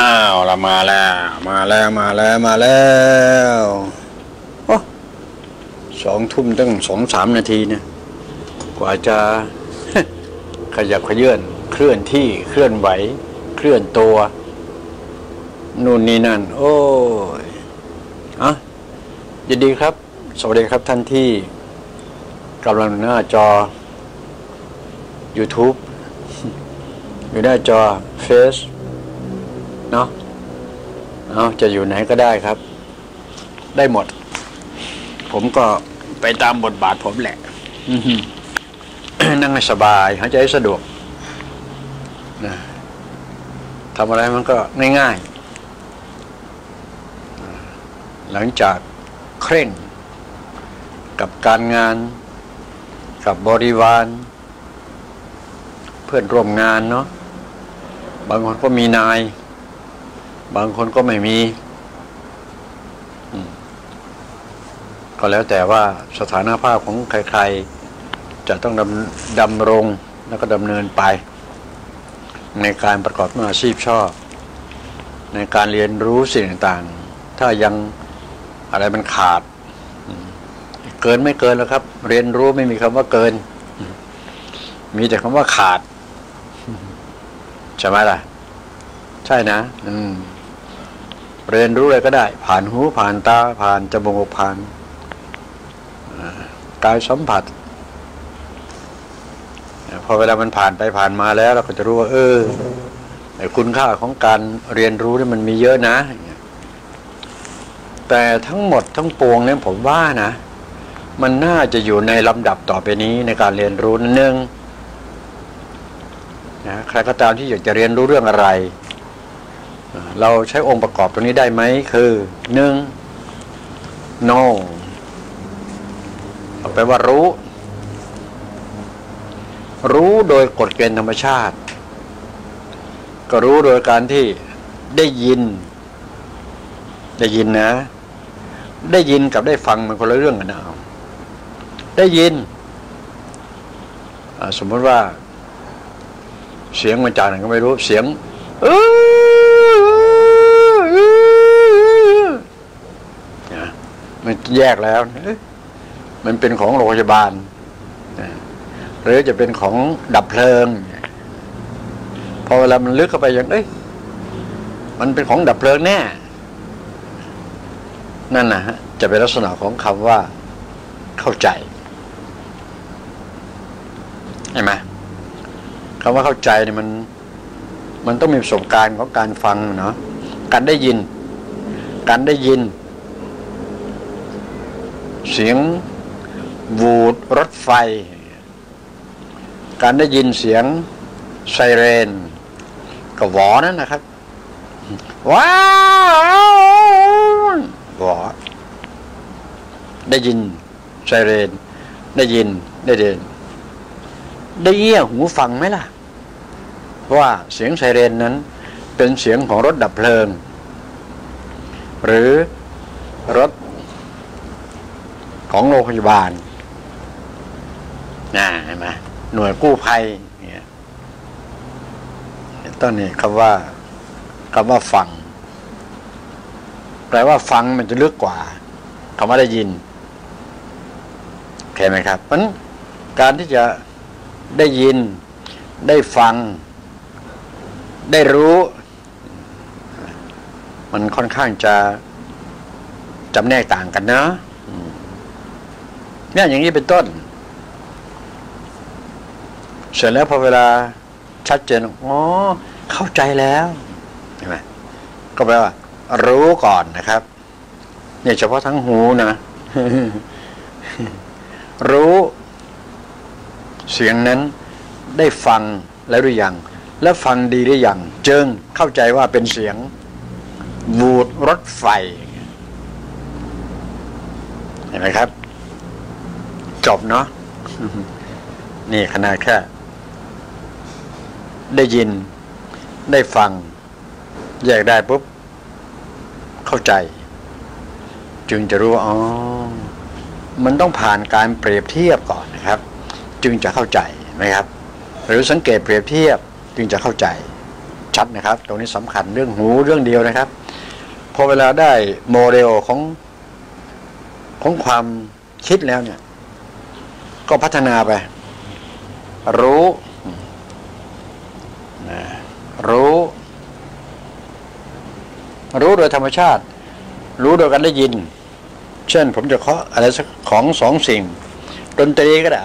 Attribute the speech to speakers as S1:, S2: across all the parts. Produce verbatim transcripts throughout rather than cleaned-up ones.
S1: าวเรามาแล้วมาแล้วมาแล้วมาแล้วโอ้สองทุ่มตั้งสองสามนาทีเนี่ยกว่าจะขยับขยื่นเคลื่อนที่เคลื่อนไหวเคลื่อนตัวนู่นนี่นั่นโอ้ยอ่ะยินดีครับสวัสดีครับท่านที่กำลังหน้าจอ YouTube อยู่หน้าจอ Face เนาะเอาจะอยู่ไหนก็ได้ครับได้หมดผมก็ไปตามบทบาทผมแหละ นั่งให้สบายหายใจสะดวกนะทำอะไรมันก็ง่ายๆหลังจากเคร่งกับการงานกับบริวารเพื่อนร่วมงานเนาะบางคนก็มีนายบางคนก็ไม่มีก็แล้วแต่ว่าสถานภาพของใครๆจะต้องดำดำรงแล้วก็ดำเนินไปในการประกอบอาชีพชอบในการเรียนรู้สิ่งต่างๆถ้ายังอะไรมันขาดเกินไม่เกินแล้วครับเรียนรู้ไม่มีคำว่าเกินมีแต่คำว่าขาดใช่ไหมล่ะใช่นะอืมเรียนรู้อะไรก็ได้ผ่านหูผ่านตาผ่านจมูกผ่านกายสัมผัสพอเวลามันผ่านไปผ่านมาแล้วเราก็จะรู้ว่าเออคุณค่าของการเรียนรู้นี่มันมีเยอะนะแต่ทั้งหมดทั้งปวงเนี่ยผมว่านะมันน่าจะอยู่ในลำดับต่อไปนี้ในการเรียนรู้นั่นเองนะใครก็ตามที่อยากจะเรียนรู้เรื่องอะไรเราใช้องค์ประกอบตรงนี้ได้ไหมคือหนึ่ง know แปลว่ารู้รู้โดยกฎเกณฑ์ธรรมชาติก็รู้โดยการที่ได้ยินได้ยินนะได้ยินกับได้ฟังมันคนละเรื่องกันนะได้ยินสมมติว่าเสียงมาจากไหนก็ไม่รู้เสียงมันแยกแล้วมันเป็นของโรงพยาบาลหรือจะเป็นของดับเพลิงพอเวลามันลึกเข้าไปอย่างเอ้ยมันเป็นของดับเพลิงแน่นั่นนะฮะจะเป็นลักษณะของคำว่าเข้าใจเห็นไหมคำว่าเข้าใจเนี่ยมันมันต้องมีประสบการณ์ของการฟังเนาะการได้ยินการได้ยินเสียงวูดรถไฟการได้ยินเสียงไซเรนก็หวอนั่นนะครับว้าวหวอได้ยินไซเรนได้ยินได้เดินได้เยี่ยหูฟังไหมล่ะว่าเสียงไซเรนนั้นเป็นเสียงของรถดับเพลิงหรือรถของโรงพยาบาลน่าเห็นไหมหน่วยกู้ภัยเนี่ยต้นนี้คำว่าคำว่าฟังแปลว่าฟังมันจะลึกกว่าคำว่าได้ยินเข้าไหมครับเพราะการที่จะได้ยินได้ฟังได้รู้มันค่อนข้างจะจำแนกต่างกันนะเนี่ยอย่างนี้เป็นต้นเสร็จแล้วพอเวลาชัดเจนอ๋อเข้าใจแล้วใช่ไหมก็แปลว่ารู้ก่อนนะครับเนี่ยเฉพาะทั้งหูนะรู้เสียงนั้นได้ฟังแล้วหรือยังแล้วฟังดีหรือยังจึงเข้าใจว่าเป็นเสียงวูดรถไฟเห็นไหมครับจบเนาะนี่ขนาดแค่ได้ยินได้ฟังแยกได้ปุ๊บเข้าใจจึงจะรู้อ๋อมันต้องผ่านการเปรียบเทียบก่อนนะครับจึงจะเข้าใจไหมครับหรือสังเกตเปรียบเทียบจึงจะเข้าใจชัดนะครับตรงนี้สำคัญเรื่องหูเรื่องเดียวนะครับพอเวลาได้โมเดลของของความคิดแล้วเนี่ยก็พัฒนาไปรู้รู้รู้โดยธรรมชาติรู้โดยการได้ยินเช่นผมจะเคาะอะไรสักของสองสิ่งดนตรีก็ได้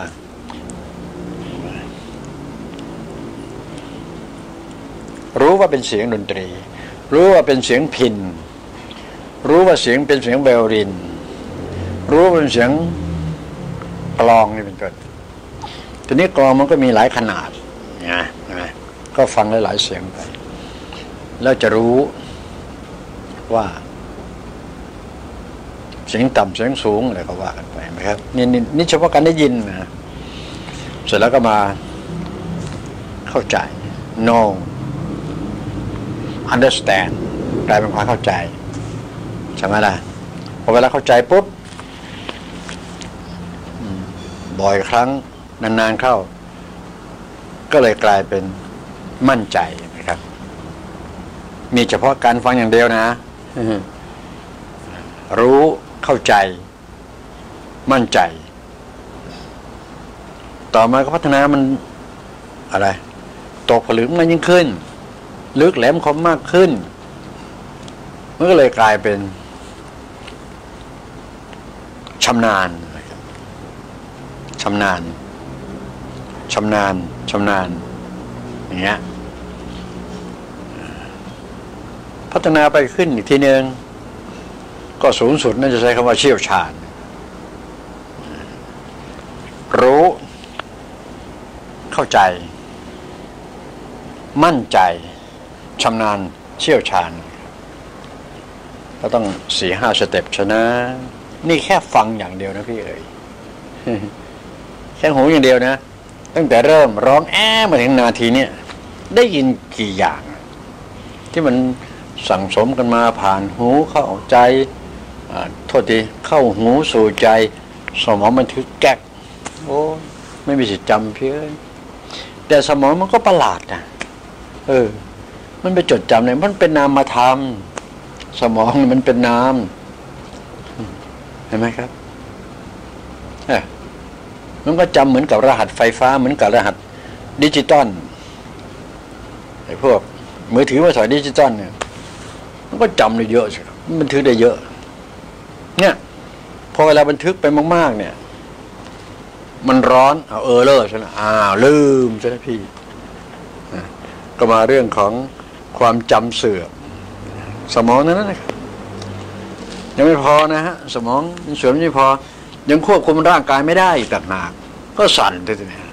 S1: รู้ว่าเป็นเสียงดนตรีรู้ว่าเป็นเสียงพิณรู้ว่าเสียงเป็นเสียงไวโอลินรู้ว่าเป็นเสียงกลองนี่เป็นต้นทีนี้กลองมันก็มีหลายขนาดนะนะก็ฟังหลายๆเสียงไปแล้วจะรู้ว่าเสียงต่ำเสียงสูงอะไรก็ว่ากันไปนะครับนี่นี่นี่เฉพาะการได้ยินนะเสร็จแล้วก็มาเข้าใจ know understand กลายเป็นความเข้าใจใช่ไหมล่ะพอเวลาเข้าใจปุ๊บบ่อยครั้งนานๆเข้าก็เลยกลายเป็นมั่นใจนะครับมีเฉพาะการฟังอย่างเดียวนะรู้เข้าใจมั่นใจต่อมาก็พัฒนามันอะไรตกผลึกมันยิ่งขึ้นลึกแหลมคมมากขึ้นมันก็เลยกลายเป็นชำนาญชำนาญชำนาญชำนาญอย่างเงี้ยพัฒนาไปขึ้นอีกทีนึงก็สูงสุดน่าจะใช้คำว่าเชี่ยวชาญรู้เข้าใจมั่นใจชำนาญเชี่ยวชาญก็ต้องสี่ห้าสเต็ปชนะนี่แค่ฟังอย่างเดียวนะพี่เอ๋ยแค่หูอย่างเดียวนะตั้งแต่เริ่มร้องแอ้มาถึงนาทีเนี่ยได้ยินกี่อย่างที่มันสั่งสมกันมาผ่านหูเข้าใจโทษทีเข้าหูสู่ใจสมองมันทึกแก๊กโอ้ไม่มีสิทธิ์จำพี่เอ้ยแต่สมองมันก็ประหลาดนะเออมันไปจดจำเลยมันเป็นนามธรรมสมองมันเป็นนามเห็นไหมครับเออมันก็จำเหมือนกับรหัสไฟฟ้าเหมือนกับรหัสดิจิตอลไอ้พวกมือถือมาสอยดิจิตอลเนี่ยมันก็จำได้เยอะใช่ไหมมันบันทึกได้เยอะเนี่ยพอเวลาบันทึกไปมากๆเนี่ยมันร้อนเอาเออเลอร์ใช่ไหมอ้าวลืมใช่ไหมพี่ก็มาเรื่องของความจำเสื่อมสมองนั้นนะครับยังไม่พอนะฮะสมองเสื่อมไม่พอยังควบคุมร่างกายไม่ได้อีกต่างหากก็สั่นด้วยเนี่ย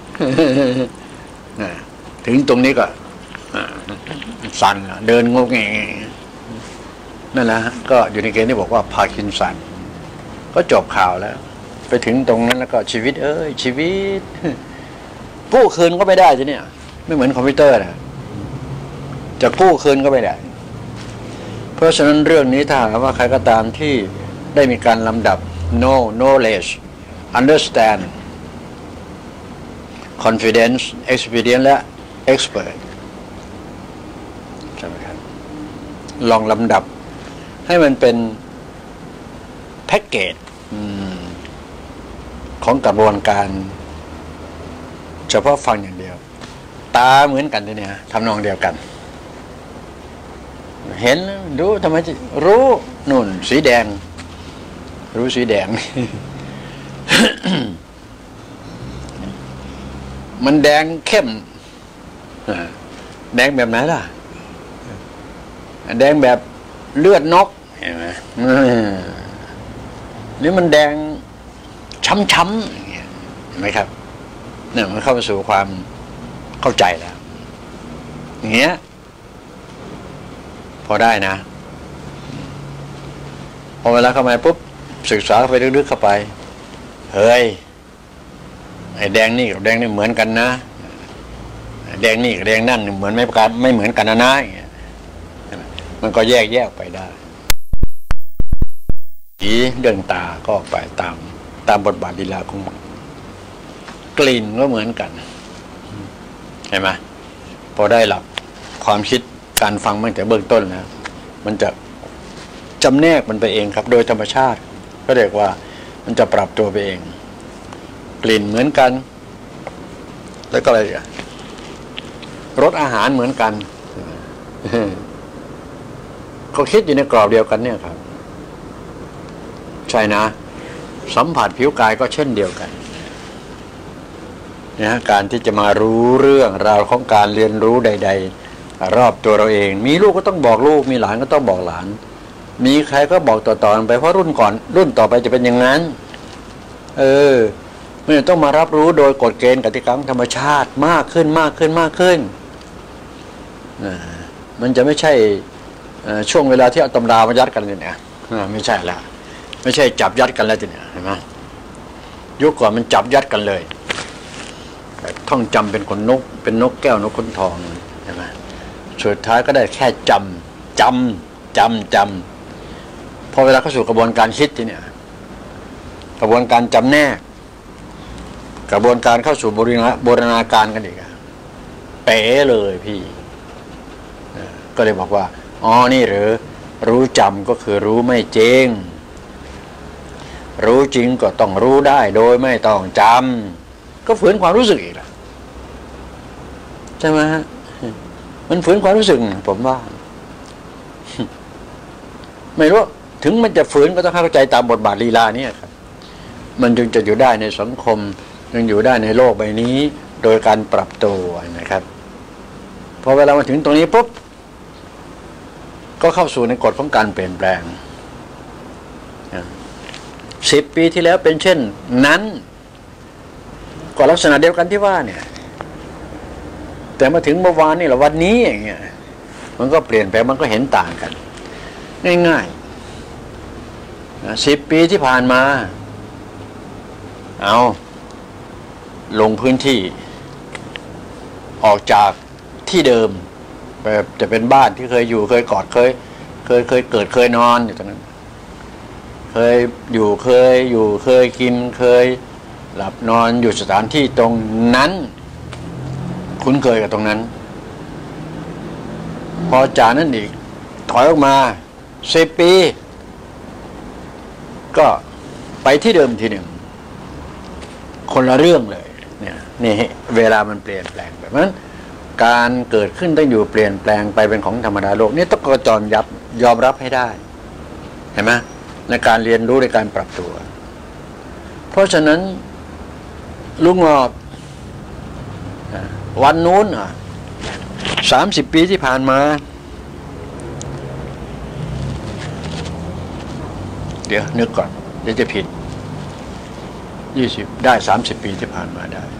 S1: ถึงตรงนี้ก็สั่นเดินงงเงนั่นแหละก็อยู่ในเกณฑ์ที่บอกว่าพาร์กินสันก็จบข่าวแล้วไปถึงตรงนั้นแล้วก็ชีวิตเอ้ยชีวิตกู้คืนก็ไม่ได้ทีเนี่ยไม่เหมือนคอมพิวเตอร์นะจะกู้คืนก็ไม่ได้เพราะฉะนั้นเรื่องนี้ถ้าว่าใครก็ตามที่ได้มีการลำดับ know knowledge understand confidence experience และ expert ใช่ไหมครับลองลำดับให้มันเป็นแพ็กเกจของกระบวนการเฉพาะฟังอย่างเดียวตาเหมือนกันทีเนี่ยทำนองเดียวกันเห็นดูทำไมรู้นู่นสีแดงรู้สีแดง มันแดงเข้มแดงแบบไหนล่ะแดงแบบเลือดนกเห็นไหมนี่มันแดงช้ำๆอย่างเงี้ยเห็นไหมครับเนี่ยมันเข้าไปสู่ความเข้าใจแล้วอย่างเงี้ยพอได้นะพอเวลาเข้ามาปุ๊บศึกษาไปลึกๆเข้าไปเฮ้ยไอ้แดงนี่กับแดงนี่เหมือนกันนะแดงนี่กับแดงนั่นเหมือนไม่ประการไม่เหมือนกันนะนะอย่างเงี้ยมันก็แยกแยกไปได้สีเรื่องตาก็ไปตามตามบทบาทลีลาของมันกลิ่นก็เหมือนกันเห็นไหมพอได้หลับคความคิดการฟังตั้งแต่เบื้องต้นนะมันจะจำแนกมันไปเองครับโดยธรรมชาติก็เรียกว่ามันจะปรับตัวไปเองกลิ่นเหมือนกันแล้วก็อะไรอ่ะรสอาหารเหมือนกันเขาคิดอยู่ในกรอบเดียวกันเนี่ยครับใช่นะสัมผัสผิวกายก็เช่นเดียวกันนะการที่จะมารู้เรื่องราวของการเรียนรู้ใดๆรอบตัวเราเองมีลูกก็ต้องบอกลูกมีหลานก็ต้องบอกหลานมีใครก็บอกต่อๆไปเพราะรุ่นก่อนรุ่นต่อไปจะเป็นอย่างนั้นเออไม่ต้องมารับรู้โดยกฎเกณฑ์กติกาธรรมชาติมากขึ้นมากขึ้นมากขึ้นมันจะไม่ใช่ช่วงเวลาที่เอาตำรามายัดกันเลยเนี่ยไม่ใช่ละไม่ใช่จับยัดกันแล้วทีเนี่ยเห็นไหมยุคก่อนมันจับยัดกันเลยท่องจำเป็นคนนกเป็นนกแก้วนกขนทองใช่ไหมสุดท้ายก็ได้แค่จำจำจำจำพอเวลาเข้าสู่กระบวนการคิดทีเนี่ยกระบวนการจำแนกกระบวนการเข้าสู่บูรณาบูรณาการกันอีกเป๋เลยพี่ก็เลยบอกว่าอ๋อนี่หรือรู้จำก็คือรู้ไม่จริงรู้จริงก็ต้องรู้ได้โดยไม่ต้องจำก็ฝืนความรู้สึกอีกล่ะใช่ไหมฮะมันฝืนความรู้สึกผมว่าไม่รู้ถึงมันจะฝืนก็ต้องเข้าใจตามบทบาทลีลาเนี่ยครับมันจึงจะอยู่ได้ในสังคมยังอยู่ได้ในโลกใบนี้โดยการปรับตัวนะครับพอเวลามาถึงตรงนี้ปุ๊บก็เข้าสู่ในกฎของการเปลี่ยนแปลงสิบปีที่แล้วเป็นเช่นนั้นก็ลักษณะเดียวกันที่ว่าเนี่ยแต่มาถึงเมื่อวานนี่หรือวันนี้อย่างเงี้ยมันก็เปลี่ยนแปลงมันก็เห็นต่างกันง่ายๆสิบปีที่ผ่านมาเอาลงพื้นที่ออกจากที่เดิมแบบจะเป็นบ้านที่เคยอยู่เคยกอดเคยเคยเคยเกิดเคยนอนอยู่ตรงนั้นเคยอยู่เคยอยู่เคยกินเคยหลับนอนอยู่สถานที่ตรงนั้นคุ้นเคยกับตรงนั้นพอจากนั้นอีกถอยออกมาสิบปีก็ไปที่เดิมทีหนึ่งคนละเรื่องเลยเนี่ยนี่เวลามันเปลี่ยนแปลงแบบนั้นการเกิดขึ้นต้องอยู่เปลี่ยนแปลงไปเป็นของธรรมดาโลกนี่ต้องกระจรยับยอมรับให้ได้เห็นไหมในการเรียนรู้ในการปรับตัวเพราะฉะนั้นลุงงอบวันนู้นอ่ะสามสิบปีที่ผ่านมาเดี๋ยวนึกก่อนเดี๋ยวจะผิดยี่สิบได้สามสิบปีที่ผ่านมาได้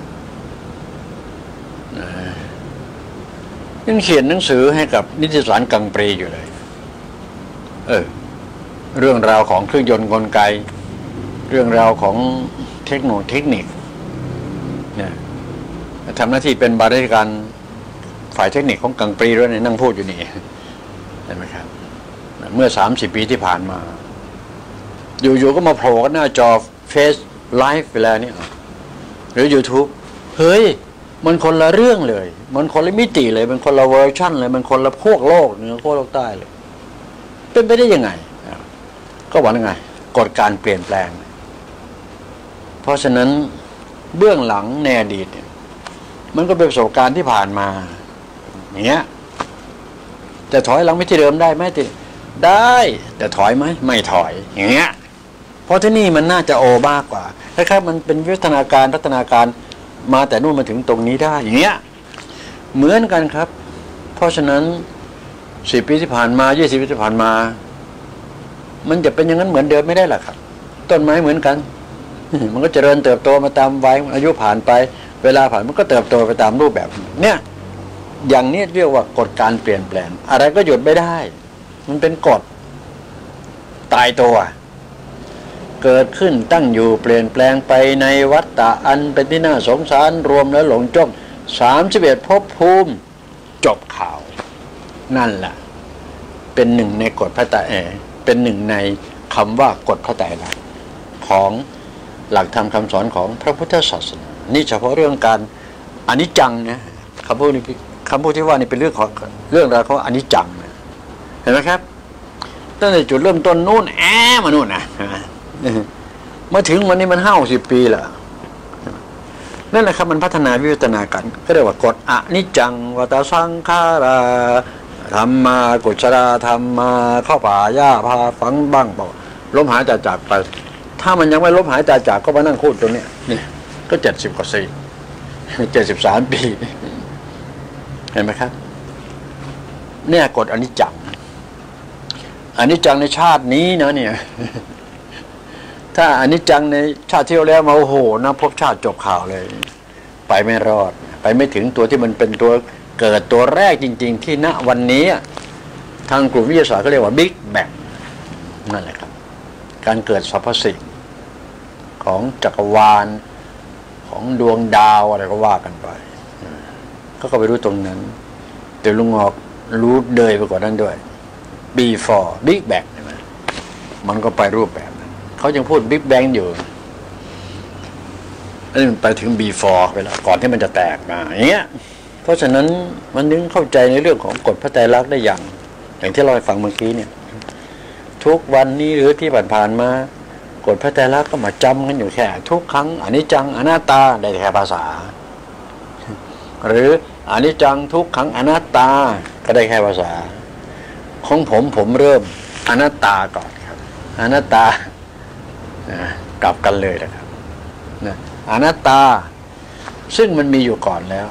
S1: ยังเขียนหนังสือให้กับนิตยสารกังปรีอยู่เลยเออเรื่องราวของเครื่องยนต์กลไกเรื่องราวของเทคโนโลยีเทคนิคเนี่ยทำหน้าที่เป็นบริการฝ่ายเทคนิคของกังปรีด้วยเนี่ยนั่งพูดอยู่นี่เห็นไหมครับเมื่อสามสิบปีที่ผ่านมาอยู่ๆก็มาโผล่กันหน้าจอเฟซไลฟ์ไปแล้วนี่หรือ YouTube เฮ้ยมันคนละเรื่องเลยมันคนละมิติเลยมันคนละเวอร์ชั่นเลยมันคนละพวกโลกเหนือพวกโลกใต้เลยเป็นไปได้ยังไงก็บอกยังไงกฎการเปลี่ยนแปลงเพราะฉะนั้นเบื้องหลังในอดีตเนี่ยมันก็เป็นประสบการณ์ที่ผ่านมาอย่างเงี้ยจะถอยหลังไม่ที่เดิมได้ไหมติได้แต่ถอยไหมไม่ถอยอย่างเงี้ยเพราะที่นี่มันน่าจะโอมากกว่าคล้ายๆมันเป็นวิวัฒนาการพัฒนาการมาแต่นู่นมาถึงตรงนี้ได้อย่างเงี้ยเหมือนกันครับเพราะฉะนั้นสิบปีที่ผ่านมายี่สิบปีที่ผ่านมามันจะเป็นอย่างนั้นเหมือนเดิมไม่ได้หรอกครับต้นไม้เหมือนกันมันก็เจริญเติบโตมาตามวัยอายุผ่านไปเวลาผ่านมันก็เติบโตไปตามรูปแบบเนี่ยอย่างนี้เรียกว่ากฎการเปลี่ยนแปลงอะไรก็หยุดไม่ได้มันเป็นกฎตายตัวเกิดขึ้นตั้งอยู่เปลี่ยนแปลงไปในวัฏฏะอันเป็นที่น่าสงสารรวมแล้วหลงจ้องสามสิบเอ็ดภพภูมิจบข่าวนั่นแหละเป็นหนึ่งในกฎพระไตรปิฎกเป็นหนึ่งในคำว่ากฎพระไตรปิฎกของหลักธรรมคำสอนของพระพุทธศาสนานี่เฉพาะเรื่องการอนิจจังนะคำพูดนี้คำพูดที่ว่านี่เป็นเรื่องของเรื่องราวของอนิจจังนะเห็นไหมครับตั้งแต่จุดเริ่มต้นนู่นแอมานู่นนะมาถึงวันนี้มันห้าสิบปีแล้วนั่นแหละครับมันพัฒนาวิวัฒนากันก็เรียกว่ากฎอนิจจังวัฏสังขาราธรรมากุศลธรรมมาเข้าป่าหญ้าพาฝังบ้างบอกล้มหายตายจากไปถ้ามันยังไม่ล้มหายตายจากก็มานั่งพูดตรงนี้นี่ก็เจ็ดสิบกว่าสี่เจ็ดสิบสามปีเห็นไหมครับเนี่ยกฎอนิจจังอนิจจังในชาตินี้นะเนี่ยถ้าอนิจจังในชาติที่แล้วมาโอ้โหนะพบชาติจบข่าวเลยไปไม่รอดไปไม่ถึงตัวที่มันเป็นตัวเกิดตัวแรกจริงๆที่ณวันนี้ทางกลุ่มวิทยาศาสตร์ก็เรียกว่าบิ๊กแบงนั่นแหละครับการเกิดสรรพสิ่งของจักรวาลของดวงดาวอะไรก็ว่ากันไปก็ก็ไปรู้ตรงนั้นแต่ลุงงอกรู้เดยไปกว่านั้นด้วย before big bang ใช่ไหมมันก็ไปรูปแบบนั้นเขายังพูด big bang อยู่อันนี้มันไปถึง before ไปแล้วก่อนที่มันจะแตกมาอย่างเงี้ยเพราะฉะนั้นมันนึงเข้าใจในเรื่องของกฎพระไตรลักษณ์ได้อย่างอย่างที่เราฟังเมื่อกี้เนี่ยทุกวันนี้หรือที่ผ่านๆมากฎพระไตรลักษณ์ก็มาจำกันอยู่แค่ทุกครั้งอนิจจังอนัตตาได้แค่ภาษาหรืออนิจจังทุกขังอนัตตาก็ได้แค่ภาษาของผมผมเริ่มอนัตตาก่อนครับอนัตตากลับกันเลยนะครับนะอนัตตาซึ่งมันมีอยู่ก่อนแล้ว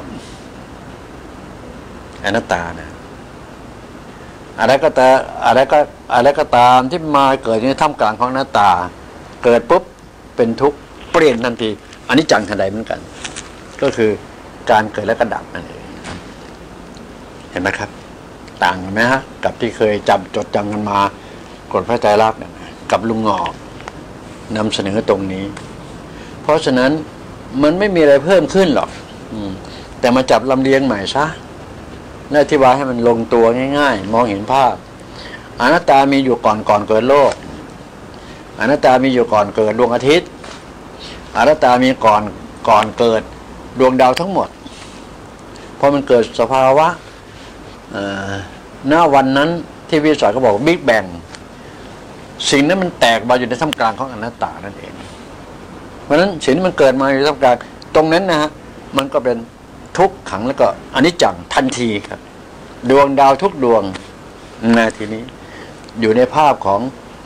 S1: อนัตตานะอะไรก็แต่อะไรก็อะไรก็ตามที่มาเกิดในท่ามกลางของอนัตตาเกิดปุ๊บเป็นทุกข์เปลี่ยนทันทีอนิจจังทันใดเหมือนกันก็คือการเกิดและกระดับนั่นเองเห็นไหมครับต่างกันไหมฮะกับที่เคยจำจดจำกันมากฎพระไตรลักษณ์กับลุงงอกนำเสนอตรงนี้เพราะฉะนั้นมันไม่มีอะไรเพิ่มขึ้นหรอกแต่มาจับลำเลียงใหม่ซะและอธิบายให้มันลงตัวง่ายๆมองเห็นภาพอนัตตามีอยู่ก่อนก่อนเกิดโลกอนัตตามีอยู่ก่อนเกิดดวงอาทิตย์อนัตตามีก่อนก่อนเกิดดวงดาวทั้งหมดพอมันเกิดสภาวะหน้าวันนั้นที่วิทยาศาสตร์ก็บอกบิ๊กแบงสิ่งนั้นมันแตกมาอยู่ในท่ามกลางของอนัตตานั่นเองเพราะฉะนั้นสิ่งที่มันเกิดมาอยู่ในท่ามกลางตรงนั้นนะฮะมันก็เป็นทุกขังแล้วก็อนิจจังทันทีครับดวงดาวทุกดวงนาทีนี้อยู่ในภาพของ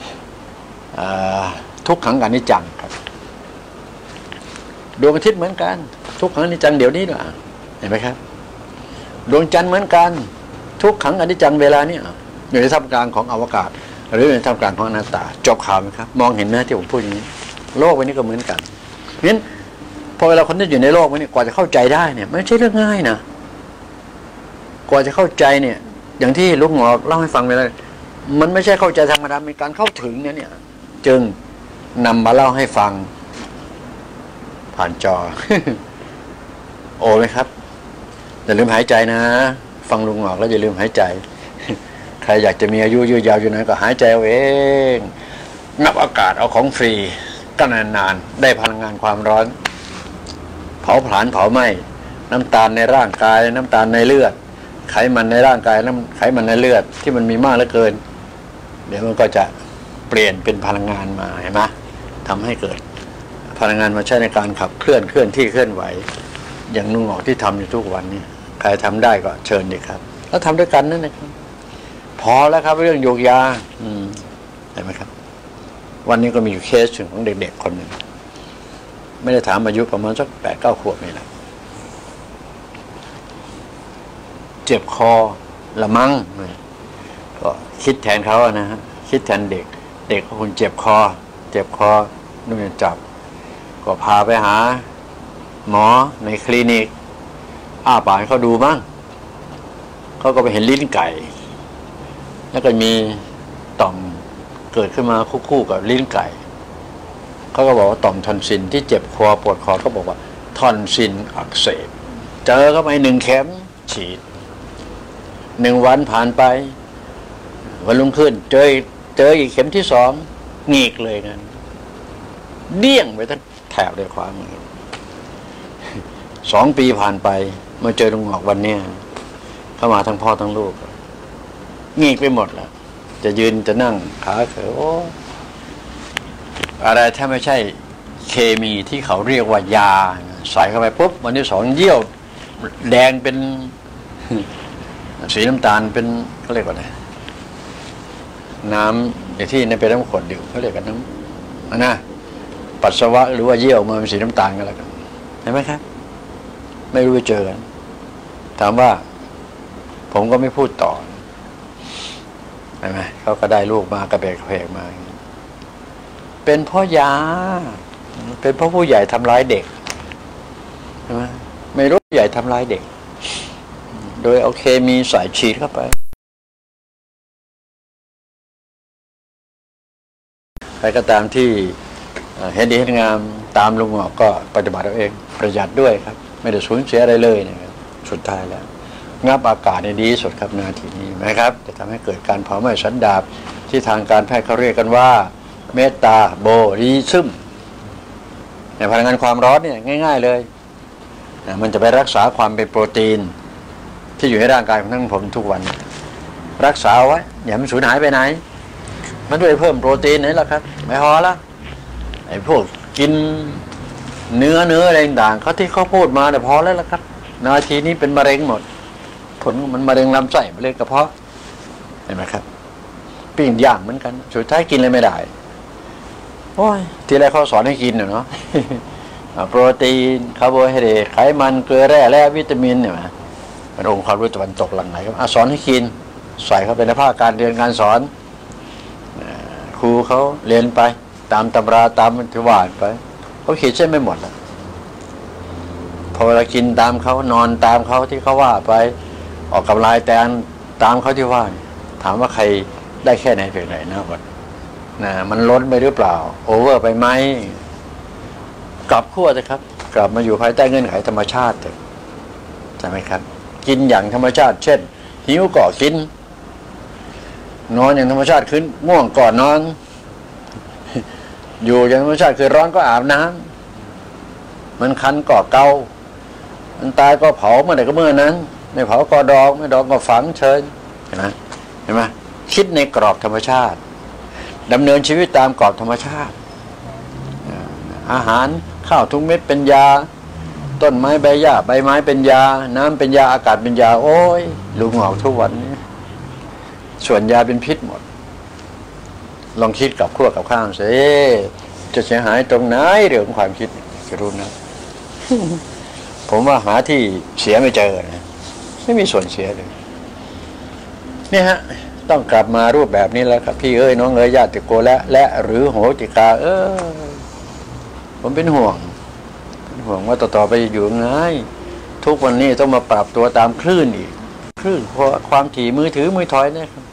S1: ทุกขังอนิจจังครับดวงอาทิตย์เหมือนกันทุกขังอนิจจังเดี๋ยวนี้ด้วยเห็นไหมครับดวงจันทร์เหมือนกันทุกขังอนิจจังเวลานี้อยู่ในท่ามกลางของอวกาศหรือในท่ามกลางของอนัตตาจบข่าวไหมครับมองเห็นไหมที่ผมพูดอย่างนี้โลกวันนี้ก็เหมือนกันงั้นพอเวลาคนที่อยู่ในโลกวันนี้กว่าจะเข้าใจได้เนี่ยไม่ใช่เรื่องง่ายนะกว่าจะเข้าใจเนี่ยอย่างที่ลุงหมอเล่าให้ฟังไปเลยมันไม่ใช่เข้าใจธรรมดาเป็นการเข้าถึงเนี่ยเนี่ยจึงนำมาเล่าให้ฟังผ่านจอ โอ้ไหมครับอย่าลืมหายใจนะฟังลุงหมอกแล้วอย่าลืมหายใจใครอยากจะมีอายุยืนยาวอยู่ไหนก็หายใจเอาเองนับอากาศเอาของฟรีก็นานๆได้พลังงานความร้อนเผาผลาญเผาไหม้น้ำตาลในร่างกายน้ำตาลในเลือดไขมันในร่างกายน้ำไขมันในเลือดที่มันมีมากเหลือเกินเดี๋ยวมันก็จะเปลี่ยนเป็นพลังงานมาเห็นไหมทำให้เกิดพลังงานมาใช้ในการขับเคลื่อนเคลื่อนที่เคลื่อนไหวอย่างนุ่งออกที่ทำอยู่ทุกวันนี้ใครทำได้ก็เชิญดีครับแล้วทำด้วยกันนั่นนะครับพอแล้วครับเรื่องโยกยาอืมเห็นไหมครับวันนี้ก็มีอยู่เคสถึงของเด็กๆคนหนึ่งไม่ได้ถามอายุประมาณสักแปดเก้าขวบนี่แหละเจ็บคอละมั้งก็คิดแทนเขาอะนะฮะคิดแทนเด็กเด็กก็คงเจ็บคอเจ็บคอนู่นจับก็พาไปหาหมอในคลินิกอ้าปากให้เขาดูบ้างเขาก็ไปเห็นลิ้นไก่แล้วก็มีต่อมเกิดขึ้นมาคู่ๆกับลิ้นไก่เขาก็บอกว่าต่อมทอนซิลที่เจ็บคอปวดคอเขาบอกว่าทอนซิลอักเสบเจอเข้าไปหนึ่งเข็มฉีดหนึ่งวันผ่านไปวันรุ่งขึ้นเจอเจออีกเข็มที่สองงีกเลยงั้นเดี้ยงไปทั้งแถบเลยขวามือสองปีผ่านไปมาเจอลุงหงอกวันเนี้ยเข้ามาทั้งพ่อทั้งลูกงีกไปหมดแล้วจะยืนจะนั่งขาเขอโอ้อะไรถ้าไม่ใช่เคมีที่เขาเรียกว่ายาใส่เข้าไปปุ๊บวันที่สองเยี่ยวแดงเป็นสีน้ำตาลเป็นเขาเรียกว่าอะไรน้ำอย่างที่ในเป็นน้ำขวดดื่มเขาเรียกกันน้ำนะปัสสาวะหรือว่าเยี่ยวมันเป็นสีน้ำตาลกันแล้วกันเห็นไหมครับไม่รู้ไปเจอกันถามว่าผมก็ไม่พูดต่อเห็นไหมเขาก็ได้ลูกมากระเบกกระเพกมาเป็นเพราะยาเป็นเพราะผู้ใหญ่ทำร้ายเด็กใช่ไหมไม่รู้ผู้ใหญ่ทำร้ายเด็กโดยเอาเคมีใส่ฉีดเข้าไปใครก็ตามที่เห็นดีเห็นงามตามลุงหงอกก็ปฏิบัติเอาเองประหยัดด้วยครับไม่ได้สูญเสียอะไรเลยนะครับสุดท้ายแล้วงับอากาศในดีสุดครับนาทีนี้นะครับจะทำให้เกิดการเผาไหม้สันดาปที่ทางการแพทย์เขาเรียกกันว่าเมตาโบลิซึมในพลังงานความร้อนเนี่ยง่ายๆเลยมันจะไปรักษาความเป็นโปรตีนที่อยู่ในร่างกายของทั้งผมทุกวันรักษาไว้อย่ามันสูญหายไปไหนมันด้วยเพิ่มโปรตีนนี่แหละครับไม่พอละไอ้พวกกินเนื้อเนื้ออะไรต่างเขาที่เขาพูดมาแต่พอแล้วละครับนาทีนี้เป็นมะเร็งหมดผลมันมะเร็งลำไส้มะเร็งกระเพาะเห็นไหมครับปิ้งย่างเหมือนกันสุดท้ายกินเลยไม่ได้โอ้ยทีแรกเขาสอนให้กินเนาะโปรตีนคาร์โบไฮเดรตไขมันเกลือแร่และวิตามินเนี่ยเป็นองค์ความรู้ตะวันตกหลังไหนครับสอนให้กินใส่เข้าไปในภาคการเรียนการสอนครูเขาเรียนไปตามตำราตามที่ว่าไปเขาขีดเส้นไม่หมดแล้วพอเรากินตามเขานอนตามเขาที่เขาว่าไปออกกำลังแต่ตามเขาที่ว่าถามว่าใครได้แค่ไหนเพียงไหนนะก่อนนะมันล้นไปหรือเปล่าโอเวอร์ไปไหมกลับขั้วเลยครับกลับมาอยู่ภายใต้เงื่อนไขธรรมชาติเถอะใช่ไหมครับกินอย่างธรรมชาติเช่นหิวก่อกินนอนอย่างธรรมชาติขึ้นง่วงก่อนนอนอยู่อย่างธรรมชาติคือร้อนก็อาบน้ำมันคันก่อเกามันตายก็เผาเมื่อไหร่ก็เมื่อนั้นไม่เผาก็ดองไม่ดองก็ฝังเชิญเห็นไหมเห็นไหมคิดในกรอบธรรมชาติดำเนินชีวิตตามกรอบธรรมชาติอาหารข้าวทุกเม็ดเป็นยาต้นไม้ใบหญ้าใบไม้เป็นยาน้ำเป็นยาอากาศเป็นยาโอ้ยลุงหงอกทุกวันนี้ส่วนยาเป็นพิษหมดลองคิดกับขั้วกับข้าวสิจะเสียหายตรงไหนเรื่องความคิดจะรู้นะ ผมว่าหาที่เสียไม่เจอนะไม่มีส่วนเสียเลยนี่ฮะต้องกลับมารูปแบบนี้แล้วครับพี่เอ้ยน้องเอ้ยญาติโกและและหรือโหติกาเออผมเป็นห่วงเป็นห่วงว่าต่อๆไปอยู่ไงทุกวันนี้ต้องมาปรับตัวตามคลื่นอีกคลื่นเพราะความถี่มือถือมือถอยเนี่ยครับ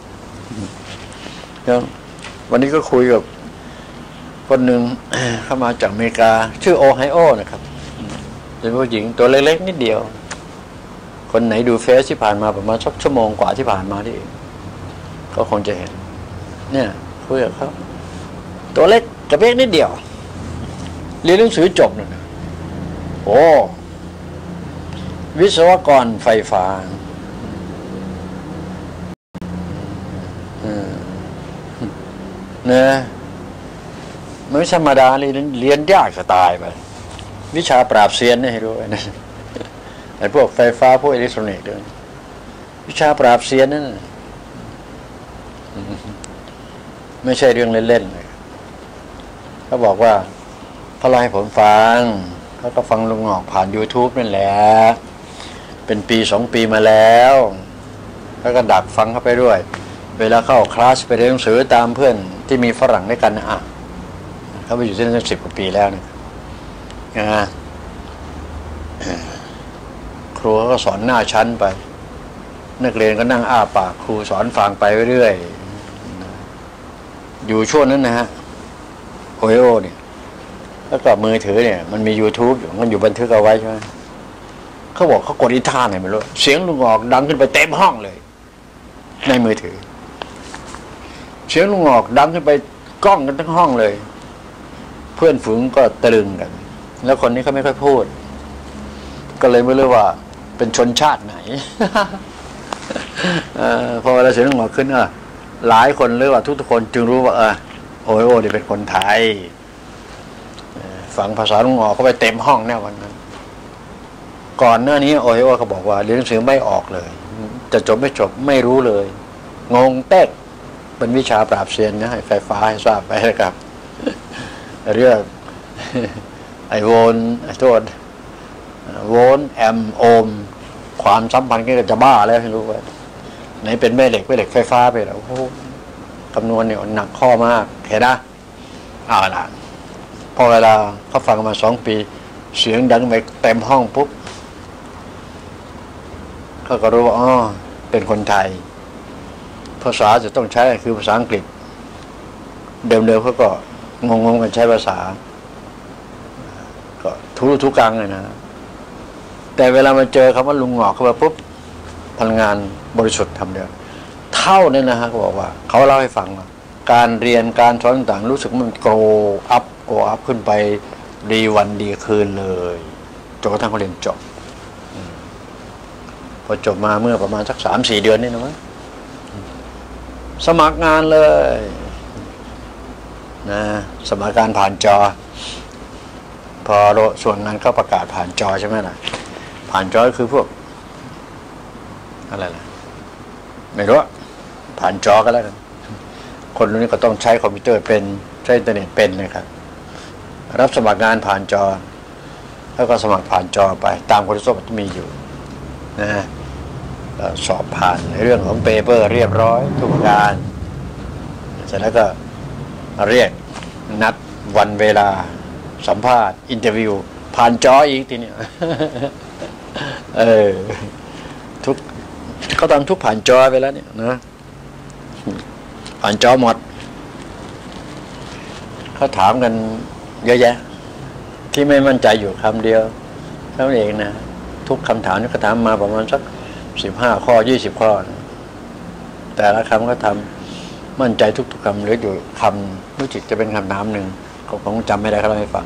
S1: วันนี้ก็คุยกับคนหนึ่งเข้ามาจากอเมริกาชื่อโอไฮโอนะครับเป็นผู้หญิงตัวเล็กๆนิดเดียวคนไหนดูเฟซที่ผ่านมาประมาณสักชั่วโมงกว่าที่ผ่านมาที่ก็คงจะเห็นเนี่ยคุยกับเขาตัวเล็กกระเป๊กนิดเดียวเรียนหนังสือจบนะโอ้วิศวกรไฟฟ้าเนี่ยไม่ธรรมดาเลยเรียนยากจะตายไปวิชาปราบเซียนนี่ให้รู้นะไอ้พวกไฟฟ้าพวกอิเล็กทรอนิกส์ด้วยวิชาปราบเซียนนั่นไม่ใช่เรื่องเล่นๆเลยเขาบอกว่าเขาเล่าให้ผมฟังเขาก็ฟังลุงหงอกผ่าน YouTube นั่นแหละเป็นปีสองปีมาแล้วแล้วก็ดักฟังเข้าไปด้วยเวลาเข้าคลาสไปเรียนหนังสือตามเพื่อนที่มีฝรั่งด้วยกันนะอ่ะเขาไปอยู่ที่นั่นสิบกว่าปีแล้วนะนะครูก็สอนหน้าชั้นไปนักเรียนก็นั่งอ้าปากครูสอนฟังไปเรื่อยอยู่ช่วงนั้นนะฮะโอไฮโอเนี่ยแล้วก็มือถือเนี่ยมันมี YouTube อยู่มันอยู่บันทึกเอาไว้ใช่ไหมเขาบอกเขากดอีท่าไหนไม่รู้เสียงลุงหงอกดังขึ้นไปเต็มห้องเลยในมือถือเสียงลุงหงอกดังขึ้นไปกล้องกันทั้งห้องเลยเพื่อนฝูงก็ตะลึงกันแล้วคนนี้เขาไม่ค่อยพูดก็เลยไม่รู้ว่าเป็นชนชาติไหนอพอเวลาเสียงลุงหงอกขึ้นเออหลายคนหรือว่าทุกๆคนจึงรู้ว่าเออโอโอนี่เป็นคนไทยฟังภาษาลุงหงอกเขาไปเต็มห้องแน่วันนั้นก่อนหน้านี้โอโอเขาบอกว่าเรียนหนังสือไม่ออกเลยจะจบไม่จบไม่รู้เลยงงเต๊กเป็นวิชาปราบเซียนนะให้ไฟฟ้าให้ทราบไปนะครับเรื่องไอโวนไอโทษโวนแอมโอมความสัมพันธ์ก็จะบ้าแล้วให้รู้ไว้ไหนเป็นแม่เหล็กแม่เหล็กไฟฟ้าไปแล้วโอ้โหคำนวณเนี่ยหนักข้อมากเห็นนะเอาล่ะพอเวลาเขาฟังมาสองปีเสียงดังไปเต็มห้องปุ๊บเขาก็รู้ว่าอ๋อเป็นคนไทยภาษาจะต้องใช้คือภาษาอังกฤษเดิมๆเขาก็งงๆกันใช้ภาษาก็ทุรทุกังเลยนะแต่เวลามาเจอคำว่าลุงหงอกเข้ามาปุ๊บพลังงานบริสุทธิ์ทำเดียวเท่านั้นนะฮะเขาบอกว่าเขาเล่าให้ฟังว่าการเรียนการสอนต่างๆรู้สึกมันโกรอัพโกรอัพขึ้นไปดีวันดีคืนเลยจนกระทั่งเขาเรียนจบพอจบมาเมื่อประมาณสักสามสี่เดือนนี่นะมั้งสมัครงานเลยนะสมัครการผ่านจอพอส่วนงานเขาประกาศผ่านจอใช่ไหมล่ะผ่านจอก็คือพวกอะไรล่ะไม่รู้ผ่านจอก็แล้วกันคนรุ่นนี้ก็ต้องใช้คอมพิวเตอร์เป็นใช้อินเทอร์เน็ตเป็นนะครับรับสมัครงานผ่านจอแล้วก็สมัครผ่านจอไปตามคุณสมบัติที่มีอยู่นะสอบผ่านในเรื่องของเปเปอร์เรียบร้อยทุกการเสร็จแล้วก็เรียกนัดวันเวลาสัมภาษณ์อินเตอร์วิวผ่านจออีกทีนี้เออทุกเขาทำทุกผ่านจอไปแล้วเนี่ยนะผ่านจอหมดเขาถามกันเยอะแยะที่ไม่มั่นใจอยู่คำเดียวเท่านั้นเองนะทุกคำถามนี่เขาถามมาประมาณสักสิบห้าข้อยี่สิบข้อนะแต่ละคำก็ทำมั่นใจทุกๆคำหรืออยู่คำรู้จิตจะเป็นคำถามหนึ่งเขาคงจำไม่ได้เขาเล่าให้ฟัง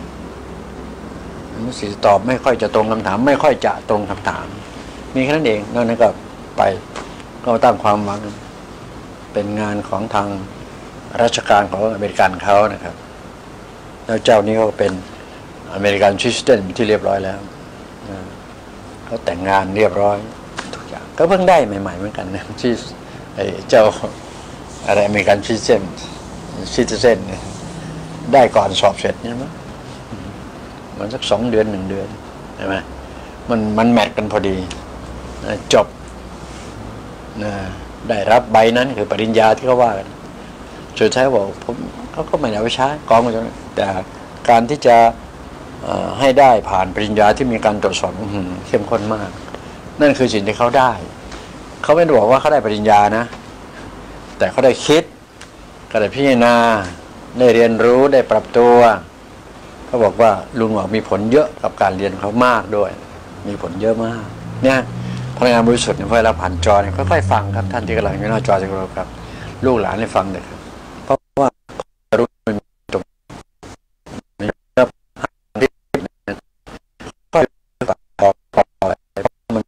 S1: รู้สึกตอบไม่ค่อยจะตรงคำถามไม่ค่อยจะตรงคำถามมีแค่นั้นเองนอกนั้นก็ไปก็ตั้งความหวังเป็นงานของทางราชการของอเมริกันเขานะครับแล้วเจ้านี้เขาเป็นอเมริกันคริสเตียนที่เรียบร้อยแล้วเขาแต่งงานเรียบร้อยทุกอย่างก็เพิ่งได้ใหม่ๆเหมือนกันนะที่ไอ้เจ้าอะไรอเมริกันคริสเตียนซิติเซนได้ก่อนสอบเสร็จใช่ไหมมันสักสองเดือนหนึ่งเดือนใช่ไหมมันมันแมทกันพอดีจบนะได้รับใบนั้นคือปริญญาที่เขาว่ากันสุดท้ายบอกผมเขาก็ไม่ได้เอาไปใช้กองมาจนแต่การที่จะให้ได้ผ่านปริญญาที่มีการตรวจสอบเข้มข้นมากนั่นคือสิ่งที่เขาได้เขาไม่ได้บอกว่าเขาได้ปริญญานะแต่เขาได้คิดก็ได้พิจารณาได้เรียนรู้ได้ปรับตัวเขาบอกว่าลุงหงอกมีผลเยอะกับการเรียนเขามากด้วยมีผลเยอะมากเนี่ยพลังงานบริสุทธิ์เนี่ยพอเราผ่านจอเนี่ยค่อยๆฟังครับท่านที่กำลังอยู่หน้าจอจะรู้ครับลูกหลานให้ฟังเลยครับเพราะว่ารู้มันตรงนี้ครับที่ค่อยๆฟังต่อไปมัน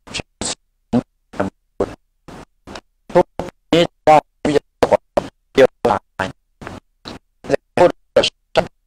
S1: ทุกนี้ได้วิจารณ์เกี่ยวกับพูดสัก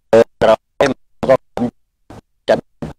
S1: เราให้ก็จะ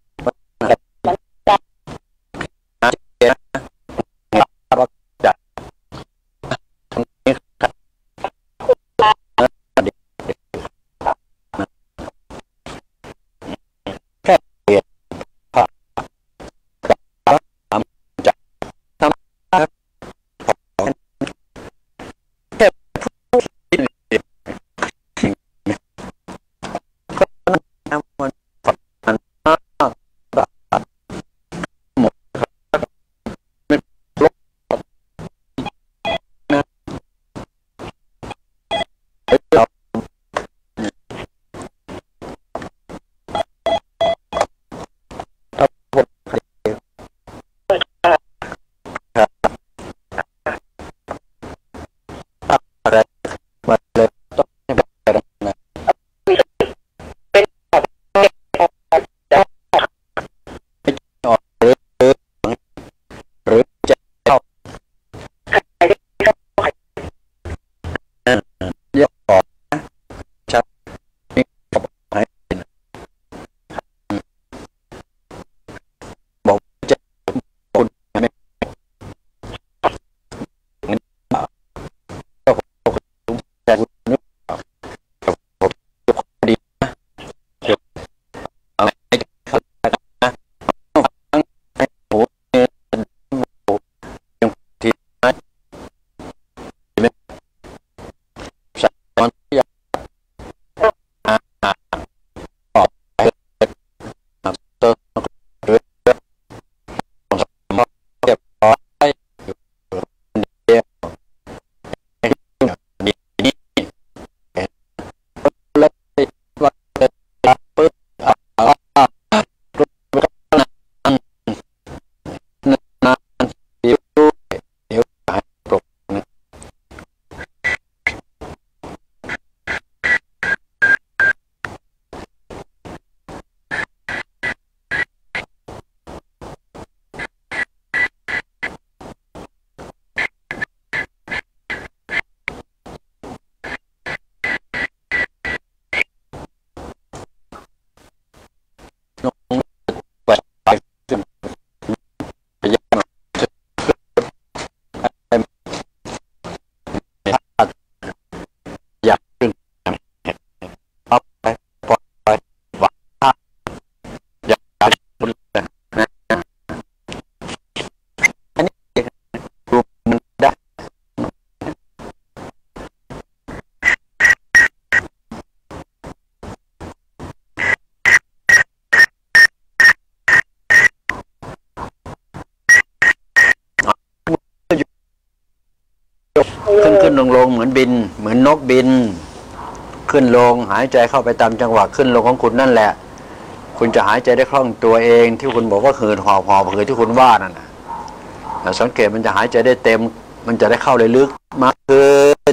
S1: ขึ้นขึ้นลงลงเหมือนบินเหมือนนกบินขึ้นลงหายใจเข้าไปตามจังหวะขึ้นลงของคุณนั่นแหละคุณจะหายใจได้คล่องตัวเองที่คุณบอกว่าหืดหอบหอบหืดที่คุณว่านั่นนะสังเกตมันจะหายใจได้เต็มมันจะได้เข้าเลยลึกมากขึ้น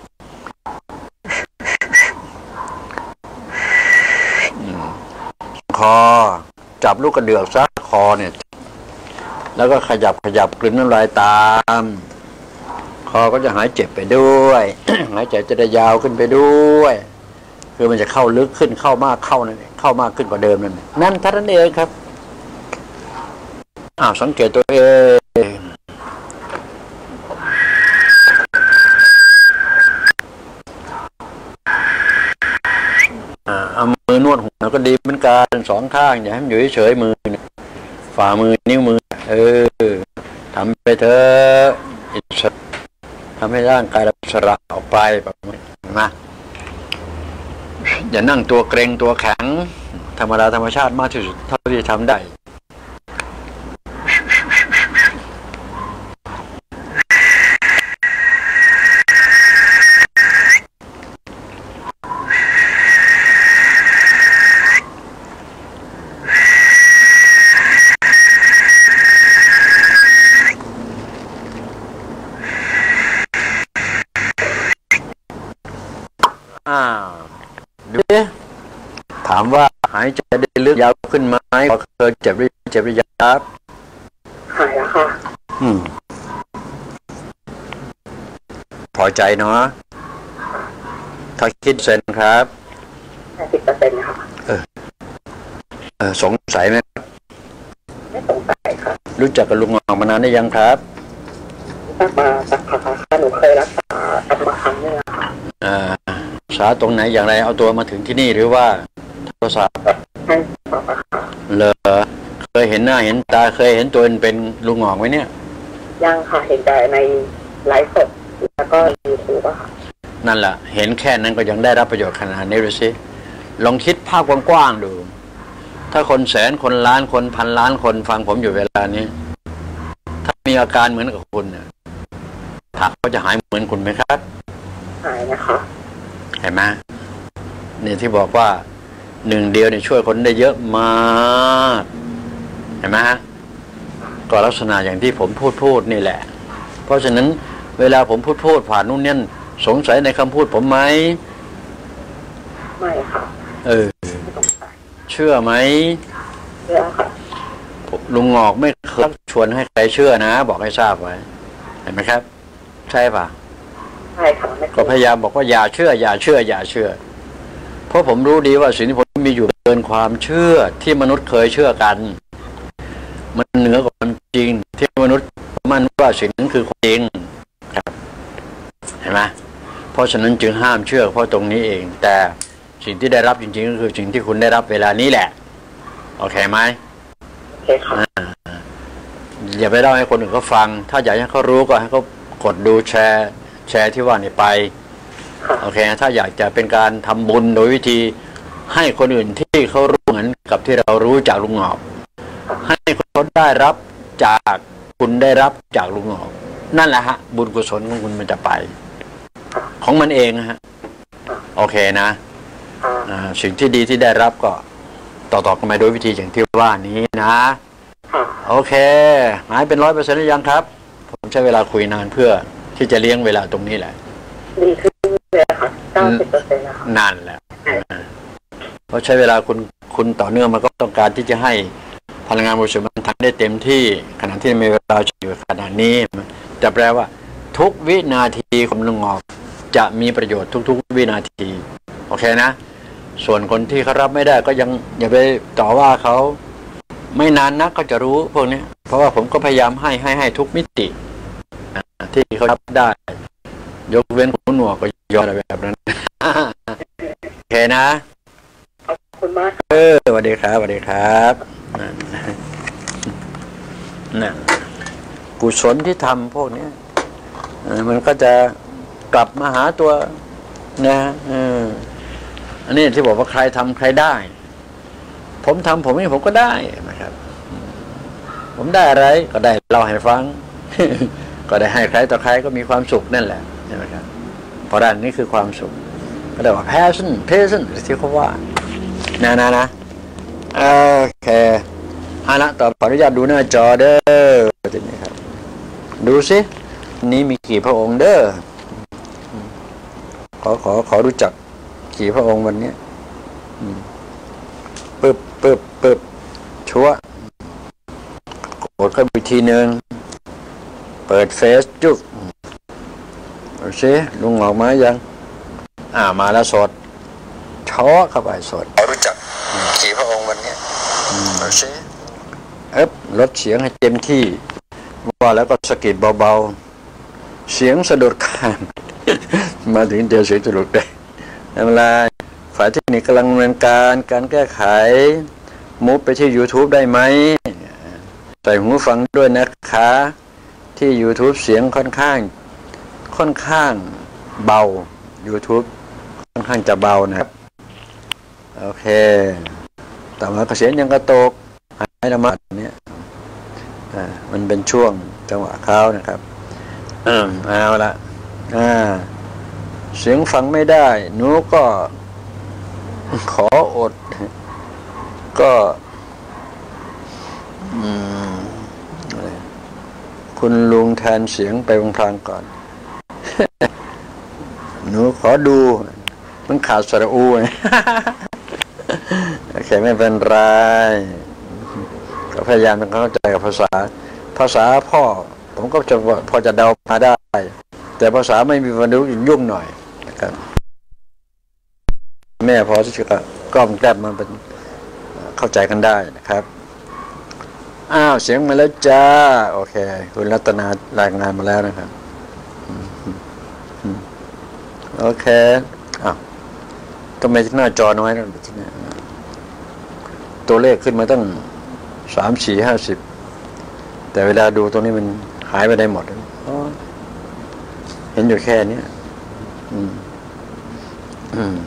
S1: คอจับลูกกระเดือกซักคอเนี่ยแล้วก็ขยับขยับกลืนน้ำลายตามคอก็จะหายเจ็บไปด้วย หายใจจะได้ยาวขึ้นไปด้วยคือมันจะเข้าลึกขึ้นเข้ามากเข้านั่นเข้ามากขึ้นกว่าเดิมนั่นนั่นเท่านั้นเองครับอ้าวสังเกตตัวเองเอามือนวดหัวก็ดีเหมือนกันสองข้างอย่าให้มันอยู่เฉยมือฝ่ามือนิ้วมือเออทำไปเถอะอิสระทำให้ร่างกายเราสระออกไปแบบนี้นะอย่านั่งตัวเกรงตัวแข็งธรรมดาธรรมชาติมากที่สุดเท่าที่ทำได้ดูถามว่าหายใจได้ลึกยาวขึ้นไหมพอเคยเจ็บหรือเจ็บหรือยังครับหายแล้วค่ะอืมพอใจเนาะถ้าคิดเสร็จครับ
S2: แปดสิบเปอร์เซ็นต์ค่ะ
S1: เออเออสงสัยไหม
S2: ไม่สงสัยค่ะ
S1: รู้จักกับลุงหงอกมานานได้ยังครับ
S2: รักษาสักพักค่ะหนูเคยรักษาอันมาครั้งนึงค่ะ
S1: อ่ารักษาตรงไหนอย่างไรเอาตัวมาถึงที่นี่หรือว่าโทรศัพท์
S2: ให้ปะค่ะ
S1: เหรอเคยเห็นหน้าเห็นตาเคยเห็นตัวเป็นลุงหงอกไหมเนี่ย
S2: ยังค่ะเห็นแต่ในไลฟ์สดแล้วก็ยูทูบอะค่ะ
S1: นั่นแหละเห็นแค่นั้นก็ยังได้รับประโยชน์ขนาดนี้ดูสิลองคิดภาพกว้างๆดูถ้าคนแสนคนล้านคนพันล้านคนฟังผมอยู่เวลานี้ถ้ามีอาการเหมือนกับคุณเนี่ยถามเขาจะหายเหมือนคุณไหมครับ
S2: หายนะคะ
S1: เห็นไหมเนี่ยที่บอกว่าหนึ่งเดียวเนี่ยช่วยคนได้เยอะมากเห็นไหมฮะก็ลักษณะอย่างที่ผมพูดพูดนี่แหละเพราะฉะนั้นเวลาผมพูดพูดผ่านนู่นเนี่ยสงสัยในคำพูดผมไหม
S2: ไม่ค่ะ
S1: เออเชื่อไหม
S2: เชื่อค่ะ
S1: ลุงงอกไม่เคยชวนให้ใครเชื่อนะบอกให้ทราบไว้เห็นไหมครับใช่ป่ะ
S2: ใช่ค่ะ
S1: ก็พยายามบอกว่าอย่าเชื่ออย่าเชื่ออย่าเชื่อเพราะผมรู้ดีว่าสิ่งที่ผมมีอยู่เกินความเชื่อที่มนุษย์เคยเชื่อกันมันเหนือกว่าความจริงที่มนุษย์มั่นว่าสิ่งนั้นคือความจริงครับเห็นไหมเพราะฉะนั้นจึงห้ามเชื่อเพราะตรงนี้เองแต่สิ่งที่ได้รับจริงๆก็คือสิ่งที่คุณได้รับเวลานี้แหละโอเคไหม
S2: โอเคค่ะ
S1: อย่าไปเล่าให้คนอื่นเขาฟังถ้าอยากให้เขารู้ก็ให้เขากดดูแชร์แชร์ที่ว่านี่ไปโอเคถ้าอยากจะเป็นการทำบุญโดยวิธีให้คนอื่นที่เขารู้เหมือนกับที่เรารู้จากลุงหงอกให้เขาได้รับจากคุณได้รับจากลุงหงอกนั่นแหละฮะบุญกุศลของคุณมันจะไปของมันเองฮะโอเคนะสิ่งที่ดีที่ได้รับก็ต่อๆกันมาโดยวิธีอย่างที่ว่านี้นะโอเคหายเป็นร้อยเปอร์เซ็นต์หรือยังครับผมใช้เวลาคุยนานเพื่อที่จะเลี้ยงเวลาตรงนี้แหละ
S2: ดีขึ้นเลยค่ะเก้าสิบเปอร์เซ็นต์นะคะ
S1: นานแหละเพราะใช้เวลาคุณคุณต่อเนื่องมันก็ต้องการที่จะให้พลังงานบริสุทธิ์มันทำได้เต็มที่ขณะที่มีเวลาอยู่ขนาดนี้จะแปลว่าทุกวินาทีของลุงงอกจะมีประโยชน์ทุกๆวินาทีโอเคนะส่วนคนที่เขารับไม่ได้ก็ยังอย่าไปต่อว่าเขาไม่นานนักก็จะรู้พวกนี้เพราะว่าผมก็พยายามให้ให้ให้ทุกมิติที่เขารับได้ยกเว้นหูหนวกก็ยอมอะไรแบบนั้นโอเคนะ
S2: ขอบคุณมาก
S1: เออสวัสดีครับสวัสดีครับน่ะกุศลที่ทำพวกนี้มันก็จะกลับมาหาตัวนะเอออันนี้ที่บอกว่าใครทำใครได้ผมทำผมนี่ผมก็ได้นะครับผมได้อะไรก็ได้เล่าให้ฟังก็ได้ให้ใครต่อใครก็มีความสุขนั่นแหละใช่ไหมครับเพราะด้านนี้คือความสุขก็ได้ว่า passion passion ที่เขาว่านะนะนะโอเคเอาละต่อขออนุญาตดูหน้าจอเด้อทีนี้ครับดูสินี้มีกี่พระองค์เด้อขอขอขอรู้จักกี่พระองค์วันนี้ปึ๊บปึ๊บปึ๊บชัวกดเข้าไปทีหนึ่งเปิดเฟซจุ๊บดูสิลุงออกมายังอ่ามาแล้วสดช้อเข้าไปสดขอรู้จักกี่พระองค์วันนี้ดูสิเอ๊บลดเสียงให้เต็มที่ว่าแล้วก็สะกิดเบาๆเสียงสะดุดข้างมาถึงเดียวเสียงสะดุดได้ไม่เป็นไรฝ่ายเทคนิคกำลังดำเนินการการแก้ไขมุฟไปที่ YouTube ได้ไหมใส่หูฟังด้วยนะคะที่ YouTube เสียงค่อนข้างค่อนข้างเบา YouTube ค่อนข้างจะเบานะครับโอเคแต่ว่าเสียงยังกระตกให้ระมัดเนี่ยอ่ามันเป็นช่วงจังหวะเขานะครับอืมเอาละอ่าเสียงฟังไม่ได้หนูก็ขออดก็อืมคุณลุงแทนเสียงไปพลางๆก่อนหนูขอดูมันขาดสระอูโอเคไม่เป็นไรก็พยายามทำความเข้าใจกับภาษาภาษาพ่อผมก็จะพอจะเดามาได้แต่ภาษาไม่มีความรู้ยุ่งหน่อยนะครับแม่พอที่จะกล้อมแกล้มมันเป็นเข้าใจกันได้นะครับอ้าวเสียงมาแล้วจ้าโอเคคุณรัตนารายงานมาแล้วนะครับโอเคอ้าวทำไมหน้าจอน้อยนะที่นี่ตัวเลขขึ้นมาตั้งสามสี่ห้าสิบแต่เวลาดูตรงนี้มันหายไปได้หมดเห็นอยู่แค่นี้อืมอืม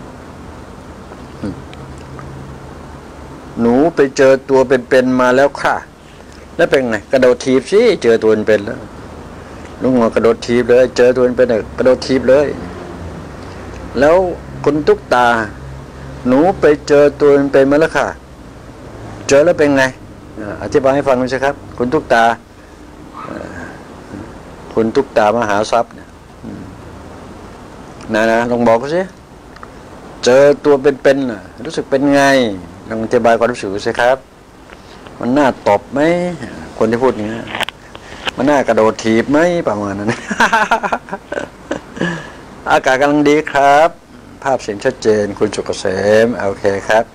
S1: หนูไปเจอตัวเป็นๆมาแล้วค่ะแล้วเป็นไงกระโดดทีบสิเจอตัวเป็นๆแล้วลุงงอกระโดดทีบเลยเจอตัวเป็นๆกระโดดทีบเลยแล้วคุณตุ๊กตาหนูไปเจอตัวเป็นๆมาแล้วค่ะเจอแล้วเป็นไงอธิบายให้ฟังหน่อยสิครับคุณตุ๊กตาคุณตุ๊กตามหาทรัพย์เนี่ยนะนะลองบอกเขาสิเจอตัวเป็นๆรู้สึกเป็นไงลองอธิบายความรู้สึกสิครับมันน่าตบไหมคนที่พูดอย่างนี้มันน่ากระโดดถีบไหมประมาณนั้น อากาศกำลังดีครับภาพเสียงชัดเจนคุณสุกเกษมโอเคครับ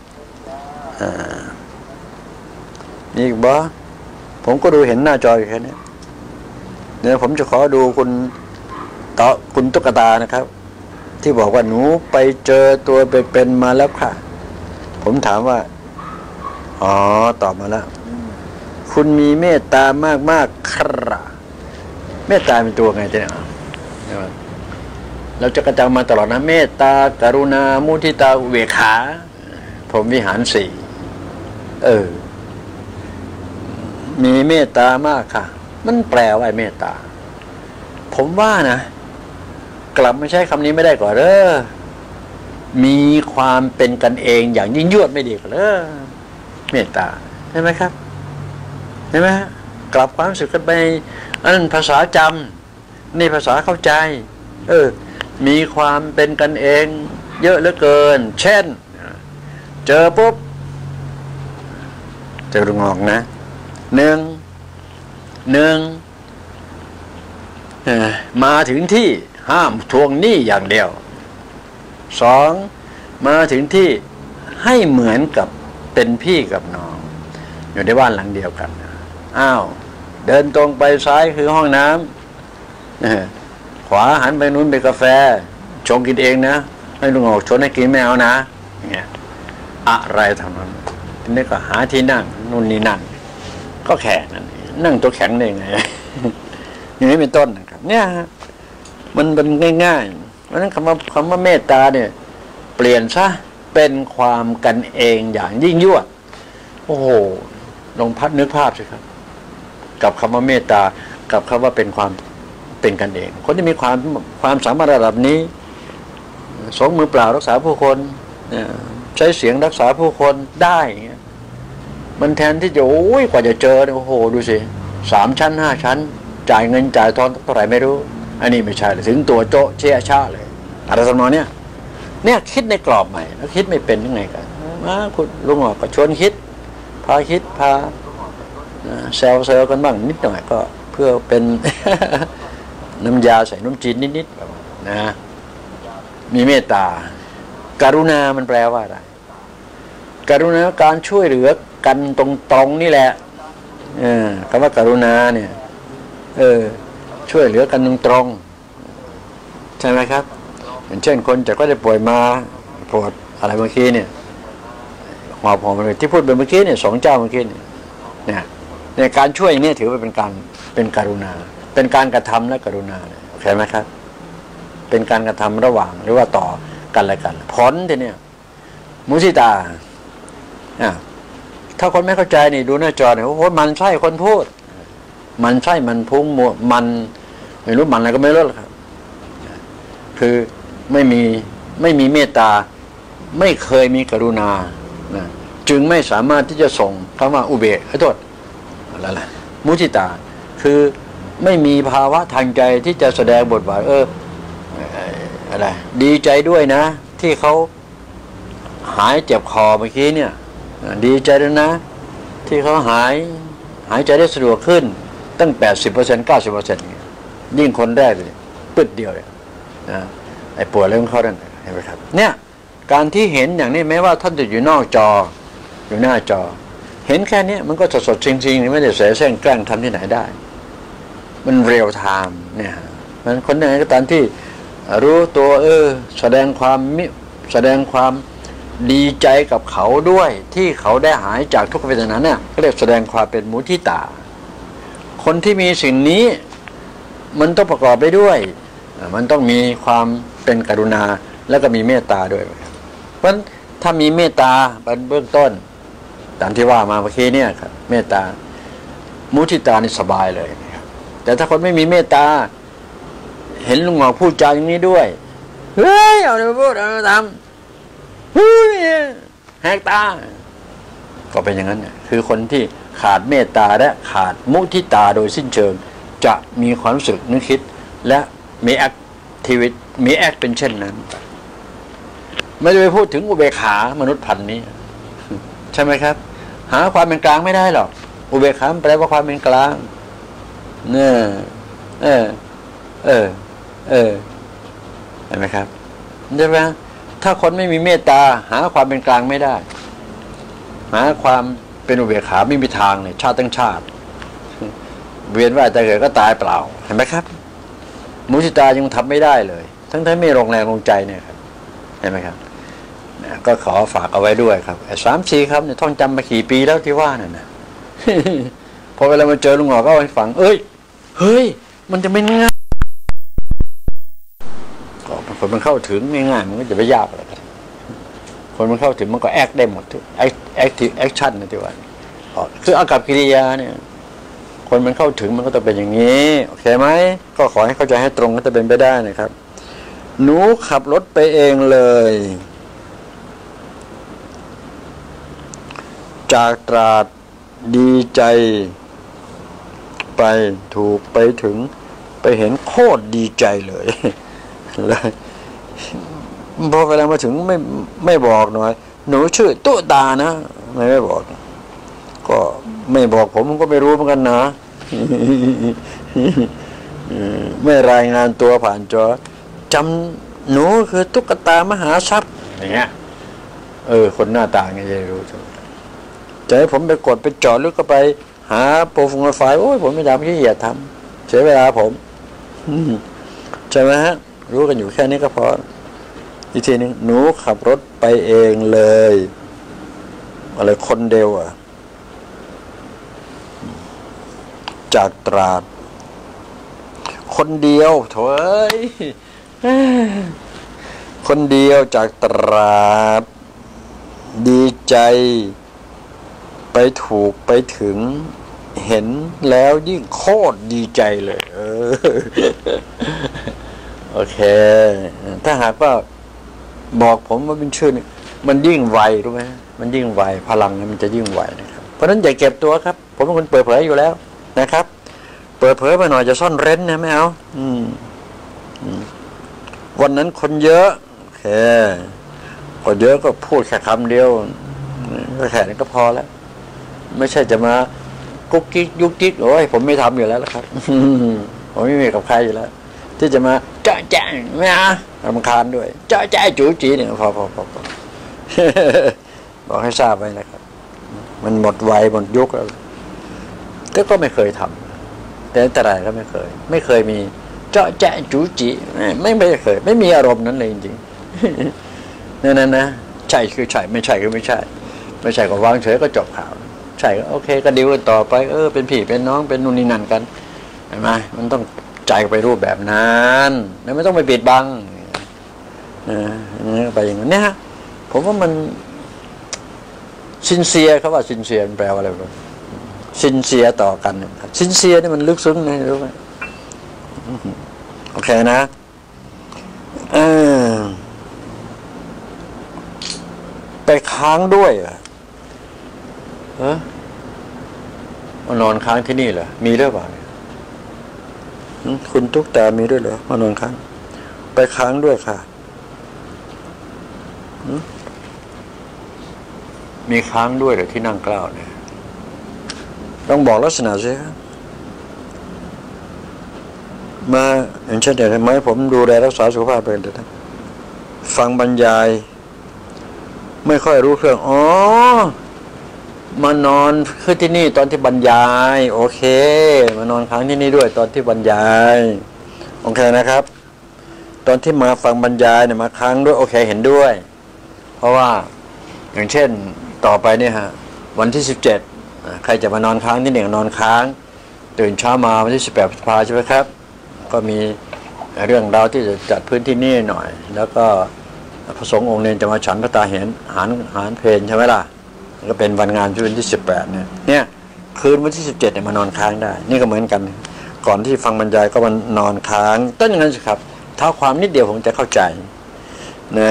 S1: นี่อีกบ่ผมก็ดูเห็นหน้าจออยู่แค่นี้เดี๋ยวผมจะขอดูคุณต่อคุณตุ๊กตานะครับที่บอกว่าหนูไปเจอตัวเป็นๆมาแล้วค่ะผมถามว่าอ๋อตอบมาแล้วคุณมีเมตตามากๆครับเมตตาเป็นตัวไงเนี่ยเราจะกระจายมาตลอดนะเมตตากรุณามุทิตาอุเบกขาผมวิหารสี่เออมีเมตตามากค่ะมันแปลว่าเมตตาผมว่านะกลับไม่ใช่คำนี้ไม่ได้ก่อนเด้อมีความเป็นกันเองอย่างยิ่งยวดไม่ดีกว่าเด้อเมตตาใช่ไหมครับใช่ไหมกลับความรู้สึกกันไปอันนั้นภาษาจำนี่ภาษาเข้าใจเออมีความเป็นกันเองเยอะเหลือเกินเช่นเจอปุ๊บเจอลุงงอกนะหนึ่งหนึ่งมาถึงที่ห้ามทวงหนี้อย่างเดียวสองมาถึงที่ให้เหมือนกับเป็นพี่กับน้องอยู่ในบ้านหลังเดียวกันอ้าวเดินตรงไปซ้ายคือห้องน้ำขวาหันไปนู้นเป็นกาแฟชงกินเองนะให้ลุงออกชนให้กินไม่เอานะอย่างเงี้ยอะไรทำนั้นทีนี้ก็หาที่นั่งนู่นนี่นั่นก็แข็งนั่นนั่งตัวแข็งได้ไงอย่างนี้เป็นต้นนะครับเนี่ยมันเป็นง่ายๆเพราะฉะนั้นคำว่าคำว่าเมตตาเนี่ยเปลี่ยนซะเป็นความกันเองอย่างยิ่งยวดโอ้โหลองพัดนึกภาพสิครับกับคำว่าเมตตากับคำว่าเป็นความเป็นกันเองคนที่มีความความสามารถระดับนี้สองมือเปล่ารักษาผู้คนใช้เสียงรักษาผู้คนได้เงี้ยมันแทนที่จะโอ้ยกว่าจะเจอโอ้โหดูสิสามชั้นห้าชั้นจ่ายเงินจ่ายทอนเท่าไหร่ไม่รู้อันนี้ไม่ใช่เลยถึงตัวโจ๊ะเชี่ยชาเลยอะไรสมองเนี้ยเนี่ยคิดในกรอบใหม่แล้วคิดไม่เป็นยังไงกันมาคุณลุงหอกก็ชวนคิดพาคิดพาแซวเซลกันบ้างนิดหน่อยก็เพื่อเป็น น้ำยาใส่น้ำจีนนิดๆนะมีเมตตาการุณามันแปลว่าอะไรการุณาการช่วยเหลือกันตรงๆนี่แหละเออคำว่าการุณาเนี่ยเออช่วยเหลือกันตรงๆใช่ไหมครับอย่างเช่นคนจะก็ได้ป่วยมาปวดอะไรเมื่อกี้เนี่ยหอบหอมเลยที่พูดไปเมื่อกี้เนี่ยสองเจ้าเมื่อกี้เนี่ยเนี่ยในการช่วยอย่างนี้ถือว่าเป็นการเป็นการุณาเป็นการกระทำและกรุณาใช่ไหมครับเป็นการกระทำระหว่างหรือว่าต่อกันและกันผลทีเนี่ยมุสิตาอ่ะถ้าคนไม่เข้าใจนี่ดูหน้าจอเนี่ยโอ้โหมันใช่คนพูดมันใช่มันพุ่งมัวมันไม่รู้มันอะไรก็ไม่รู้หรอกครับคือไม่มีไม่มีเมตตาไม่เคยมีกรุณานะจึงไม่สามารถที่จะส่งคำว่าอุเบกขอโทษอะไรล่ะมุทิตาคือไม่มีภาวะทางใจที่จะแสดงบทบาทเอออะไรดีใจด้วยนะที่เขาหายเจ็บคอเมื่อกี้เนี่ยดีใจด้วยนะที่เขาหายหายใจได้สะดวกขึ้นตั้ง แปดสิบเปอร์เซ็นต์ เก้าสิบเปอร์เซ็นต์ ยิ่งคนแรกเลยปึ๊ดเดียวเลยนะไอ้ปวดเริ่มเข้านั่นเห็นไหมครับเนี่ยการที่เห็นอย่างนี้แม้ว่าท่านจะอยู่นอกจออยู่หน้าจอเห็นแค่นี้มันก็สดสดจริงๆไม่ได้เสแสร้งแกล้งทำที่ไหนได้มันเรียลไทม์เนี่ยมันคนไหนก็ตามที่รู้ตัวเออแสดงความมิแสดงความดีใจกับเขาด้วยที่เขาได้หายจากทุกขเวทนาเนี่ยก็เรียกแสดงความเป็นมุทิตาคนที่มีสิ่งนี้มันต้องประกอบไปด้วยมันต้องมีความเป็นกรุณาแล้วก็มีเมตตาด้วยเพราะฉะนั้นถ้ามีเมตตาเป็นเบื้องต้นตามที่ว่ามาเมื่อกี้เนี่ยครับเมตตามุทิตานี่สบายเลยนะครับแต่ถ้าคนไม่มีเมตตาเห็นลุงหงอกพูดจาอย่างนี้ด้วยเฮ้ยเอาไปพูดเอาไปทำเฮ้ยแหกตาก็เป็นอย่างนั้นเนี่ยคือคนที่ขาดเมตตาและขาดมุทิตาโดยสิ้นเชิงจะมีความรู้สึกนึกคิดและมีแอคทิวิตมีแอคเป็นเช่นนั้นไม่ได้ไปพูดถึงอุเบกขามนุษย์พันธุ์นี้ใช่ไหมครับหาความเป็นกลางไม่ได้หรอกอุเบกขาแปลว่าความเป็นกลางเนี่ยเออเออเออเห็นไหมครับใช่ไหมถ้าคนไม่มีเมตตาหาความเป็นกลางไม่ได้หาความเป็นอุเบกขาไม่มีทางเลยชาติทั้งชาติเวียนว่ายแต่เกิดก็ตายเปล่าเห็นไหมครับมุทิตายังทำไม่ได้เลยทั้งที่ไม่ลงแรงลงใจเนี่ยครับเห็นไหมครับก็ขอฝากเอาไว้ด้วยครับสามสี่ครับเนี่ยท่องจำมากี่ปีแล้วที่ว่านั่นนะ พอเวลามาเจอลุงหงอกก็ให้ฟังเอ้ยเฮ้ยมันจะไม่ง่ายก็คนมันเข้าถึงง่ายๆมันก็จะไม่ยากอะไรคนมันเข้าถึงมันก็แอคได้หมดทุกแอคแอคทีฟแอคชั่นนะที่ว่าคืออากับกิริยาเนี่ยคนมันเข้าถึงมันก็ต้องเป็นอย่างนี้โอเคไหมก็ขอให้เข้าใจให้ตรงก็จะเป็นไปได้นะครับหนูขับรถไปเองเลยจากตราดดีใจไปถูกไปถึงไปเห็นโคตรดีใจเลยเลยพอเวลามาถึงไม่ไม่บอกหน่อยหนูชื่อตุ๊ตานะไม่ไม่บอกก็ไม่บอกผมก็ไม่รู้เหมือนกันนะไม่รายงานตัวผ่านจอจำหนูคือตุ๊กตามหาทรัพย์อย่างเงี้ยเออคนหน้าตาไงจะรู้จะให้ผมไปกดไปจอดหรือก็ไปหาโปรไฟล์โอ้ยผมไม่ทำขี้เกียจทำเสียเวลาผมใช่ไหมฮะรู้กันอยู่แค่นี้ก็พออีกทีนึงหนูขับรถไปเองเลยอะไรคนเดียวอ่ะจากตราดคนเดียวโถ่เอ้ยคนเดียวจากตราดดีใจไปถูกไปถึงเห็นแล้วยิ่งโคตรดีใจเลยเออโอเคถ้าหากว่าบอกผมว่าเป็นชื่อมันยิ่งไวรู้ไหมมันยิ่งไวพลังมันจะยิ่งไวนะครับเพราะฉะนั้นอย่าเก็บตัวครับผมเป็นคนเปิดเผยอยู่แล้วนะครับเปิดเผยไปหน่อยจะซ่อนเร้นนะไม่เอาอืมวันนั้นคนเยอะโอเคคนเยอะก็พูดแค่คำเดียวก็แค่นี้ก็พอแล้วไม่ใช่จะมากุ๊กกิ๊กยุกกิ๊กโอ้ยผมไม่ทำอยู่แล้วละครับผมไม่มีกับใครอยู่แล้วที่จะมาเจาะแจ้งไม่เอารำคาญด้วยเจาะแจ้งจู๋จีเนี่ยพอพอพอบอกให้ทราบไว้นะครับมันหมดวัยหมดยุคแล้วก็ก็ไม่เคยทำแต่แต่ไรก็ไม่เคยไม่เคยมีเจาะแจ้งจู๋จีไม่ไม่เคยไม่มีอารมณ์นั้นเลยจริงๆนั่นนะนะใช่คือใช่ไม่ใช่คือไม่ใช่ไม่ใช่ก็วางเฉยก็จบข่าวใช่ก็โอเคก็ดีกันต่อไปเออเป็นพี่เป็นน้องเป็นนู่นนี่นั่นกันเห็นไหมมันต้องใจไปรูปแบบนั้นแล้วไม่ต้องไปปิดบังนะไปอย่างนั้นเนี่ยผมว่ามันซินเซียเขาว่าซินเซียแปลว่าอะไรบ้างซินเซียต่อกันนะครับซินเซียนี่มันลึกซึ้งนะรู้ไหมโอเคนะเออไปค้างด้วยเหรอเออมานอนค้างที่นี่เหรอมีหรือเปล่าคุณตุ๊กตามีด้วยเหรอมานอนค้างไปค้างด้วยค่ะมีค้างด้วยเหรอที่นั่งกล้าวเนี่ยต้องบอกลักษณะสิครับมาอย่างเช่นเดี๋ยวทำไมผมดูแลรักษาสุขภาพเป็นเดี๋ยวนะฟังบรรยายไม่ค่อยรู้เรื่องอ๋อมานอนขึ้นที่นี่ตอนที่บรรยายโอเคมานอนค้างที่นี่ด้วยตอนที่บรรยายโอเคนะครับตอนที่มาฟังบรรยายเนี่ยมาค้างด้วยโอเคเห็นด้วยเพราะว่าอย่างเช่นต่อไปเนี่ยฮะวันที่สิบเจ็ดใครจะมานอนค้างที่หนึ่งนอนค้างตื่นเช้ามาวันที่สิบแปดพฤษภาใช่ไหมครับก็มีเรื่องราวที่จะจัดพื้นที่นี่หน่อยแล้วก็พระสงฆ์องค์เนรจะมาฉันพระตาเห็นหารหารเพลใช่ไหมล่ะก็เป็นวันงานที่วันที่สิบแปดเนี่ยเนี่ยคืนวันที่สิบเจ็ดเนี่ยมานอนค้างได้นี่ก็เหมือนกันก่อนที่ฟังบรรยายก็มานอนค้างต้นอย่างนั้นสิครับเท่าความนิดเดียวผมจะเข้าใจนะ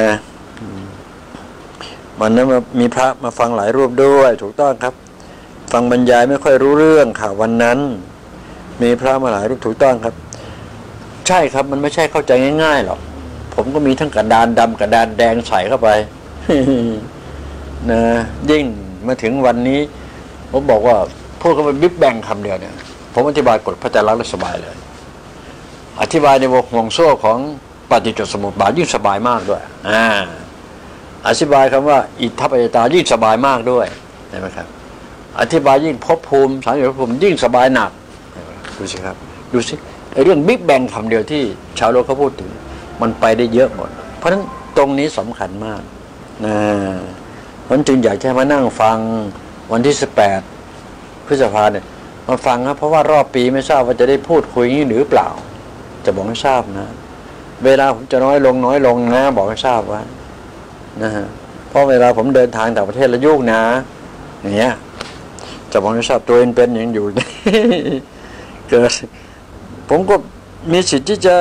S1: วันนั้นมีพระมาฟังหลายรูปด้วยถูกต้องครับฟังบรรยายไม่ค่อยรู้เรื่องค่ะวันนั้นมีพระมาหลายรูปถูกต้องครับใช่ครับมันไม่ใช่เข้าใจง่ายๆหรอกผมก็มีทั้งกระดานดำกระดานแดงใส่เข้าไป นะยิ่งมาถึงวันนี้ผมบอกว่าพูดกันเป็นบิ๊กแบงคำเดียวเนี่ยผมอธิบายกฎพระไตรลักษณ์ได้สบายเลยอธิบายในวงห่วงโซ่ของปฏิจจสมุปบาทยิ่งสบายมากด้วยอ่าอธิบายคำว่าอิทธปัจจตายิ่งสบายมากด้วยใช่ไหมครับอธิบายยิ่งภพภูมิสามภพภูมิยิ่งสบายหนักดูสิครับดูสิไอ้เรื่องบิ๊กแบงคำเดียวที่ชาวโลกเขาพูดถึงมันไปได้เยอะหมดเพราะฉะนั้นตรงนี้สำคัญมากนะมันจึงอยากจะมานั่งฟังวันที่สิบแปดพฤษภาเนี่ยมาฟังครับเพราะว่ารอบปีไม่ทราบว่าจะได้พูดคุยนี้หรือเปล่าจะบอกให้ทราบนะเวลาผมจะน้อยลงน้อยลงนะบอกให้ทราบไว้นะฮะเพราะเวลาผมเดินทางต่างประเทศแล้วยุ่งนะอย่างเงี้ยจะบอกให้ทราบตัวเองเป็นอย่างอยู่ เกิดผมก็มีสิทธิ์ที่จะ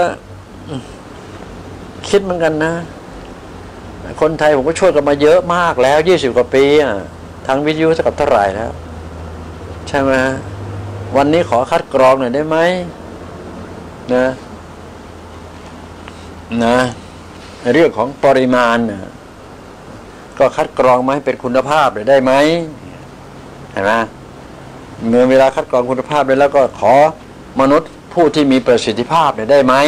S1: คิดเหมือนกันนะคนไทยผมก็ช่วยกันมาเยอะมากแล้วยี่สิบกว่าปีอ่ะทางวิทยุเท่ากับเท่าไหร่แล้วใช่ไหมวันนี้ขอคัดกรองหน่อยได้ไหมนะนะเรื่องของปริมาณนะก็คัดกรองมาให้เป็นคุณภาพเลยได้ไหมเห็นไหมเมื่อเวลาคัดกรองคุณภาพเลยแล้วก็ขอมนุษย์ผู้ที่มีประสิทธิภาพได้ไหม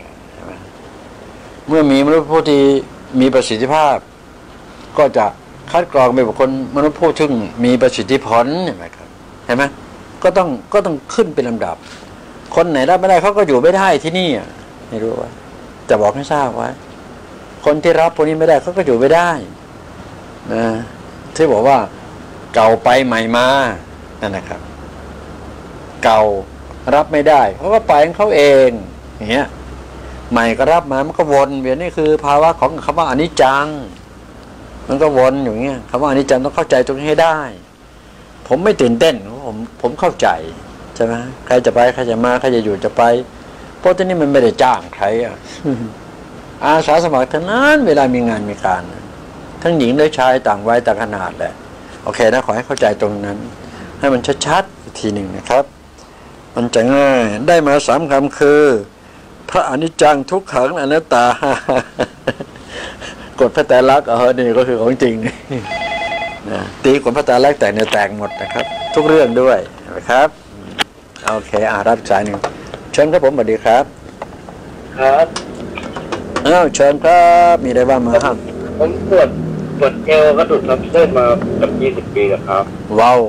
S1: เมื่อมีมนุษย์ผู้ที่มีประสิทธิภาพก็จะคัดกรองเป็นบุคคลมนุษย์ผู้ซึ่งมีประสิทธิผลเห็นไหมครับเห็นไหมก็ต้องก็ต้องขึ้นเป็นลำดับคนไหนรับไม่ได้เขาก็อยู่ไม่ได้ที่นี่ไม่รู้ว่าจะบอกให้ทราบไว้คนที่รับพวกนี้ไม่ได้เขาก็อยู่ไม่ได้นะที่บอกว่าเก่าไปใหม่มานั่นนะครับเก่ารับไม่ได้เขาก็ไปของเขาเองอย่างเงี้ยใหม่ก็รับมามันก็วนเวียนนี่คือภาวะของคำว่าอนิจจังมันก็วนอย่างเงี้ยคำว่าอนิจจังต้องเข้าใจตรงนี้ให้ได้ผมไม่ตื่นเต้นผมผมเข้าใจใช่ไหมใครจะไปใครจะมาใครจะอยู่จะไปเพราะที่นี่มันไม่ได้จ้างใครอ่ะ อาสาสมัครทั้งนั้นเวลามีงานมีการทั้งหญิงและชายต่างวัยต่างขนาดแหละโอเคนะขอให้เข้าใจตรงนั้นให้มันชัดๆอีกทีหนึ่งนะครับมันจะง่ายได้มาสามคำคือพระอนิจจังทุกขังอนัตตากฎพระไตรลักษณ์เออนี่ก็คือของจริงนี่นะตีกฎพระไตรลักษณ์แต่เนี่ยแตกหมดนะครับ ทุกเรื่องด้วยนะครับโอเคอ่ารับสายหนึ่งเชิญครับผมสวัสดีครับ
S2: ครับ
S1: อ้าวเชิญครับมีอะไรบ้างมาครับ
S2: ผมปวดปวดเอวกระดูกทับเส้นมากับยี่สิบปีแล้วครับ
S1: ว้าว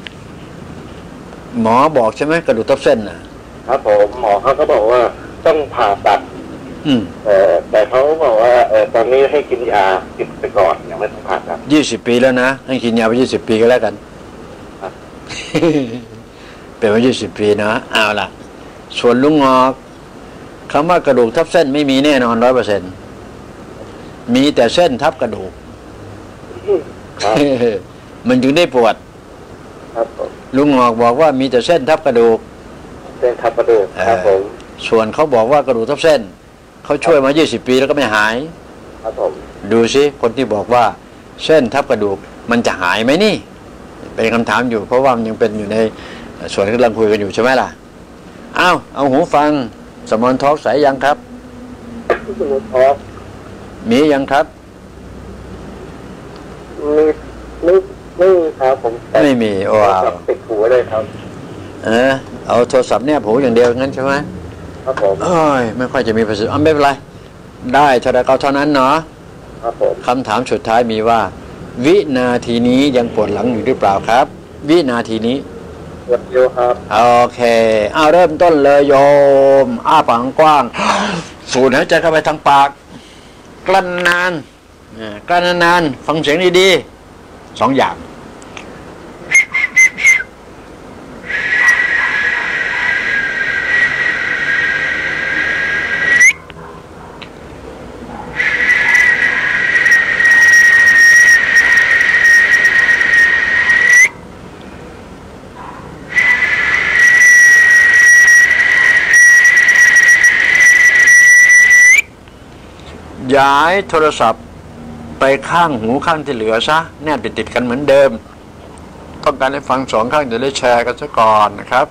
S1: หมอบอกใช่ไหมกระดูกทับเส้นนะครับ
S2: ผมหมอเขาก็บอกว่าต้องผ่าตัด
S1: อืม
S2: เออแต่เขาบอกว่าเออตอนนี้ให้กินยากินไปก่อนยังไม่ต้องผ่าตัด
S1: ยี่สิบปีแล้วนะให้กินยาไปยี่สิบปีก็แล้วกันเป็นว่ายี่สิบปีนะเอาล่ะส่วนลุงงอกคำว่ากระดูกทับเส้นไม่มีแน่นอนร้อยเปอร์เซ็นต์มีแต่เส้นทับกระดูกมันจึงได้ปวดลุงงอกบอกว่ามีแต่เส้นทับกระดูก
S2: เส้นทับกระดูกครับผม
S1: ส่วนเขาบอกว่ากระดูกทับเส้นเขาช่วยมายี่สิบปีแล้วก็ไม่หาย
S2: ครับผม
S1: ดูสิคนที่บอกว่าเส้นทับกระดูกมันจะหายไหมนี่เป็นคำถามอยู่เพราะว่ามันยังเป็นอยู่ในส่วนที่กำลังคุยกันอยู่ใช่ไหมล่ะอ้าวเอาหูฟังสมอนทอล์กใส่ยังครับ
S2: สมอนทอล์ก
S1: มียังครับ
S2: มีไม่ไม่มีครับผม
S1: ไม่มีว้าว
S2: ติดหูเลยครับ
S1: เออเอาโทรศัพท์เนี่ยหูอย่างเดียวงั้นใช่ไหม
S2: ครับผม
S1: โอ้ยไม่ค่อยจะมีประสิทธิ์อ๋อไม่เป็นไรได้เท่าไรก็เท่านั้นเนาะ
S2: ครับผม
S1: คำถามสุดท้ายมีว่าวินาทีนี้ยังปวดหลังอยู่หรือเปล่าครับวินาทีนี้
S2: ปวดอยู่ครับ
S1: โอเคเอาเริ่มต้นเลยโยมอ้าปากกว้างสูดหายใจเข้าไปทางปากกลั้นนานกลั้นนานฟังเสียงดีๆสองอย่างย้ายโทรศัพท์ไปข้างหูข้างที่เหลือซะแนบติดๆกันเหมือนเดิมต้องการให้ฟังสองข้างจะได้แชร์กันซะก่อนนะครับ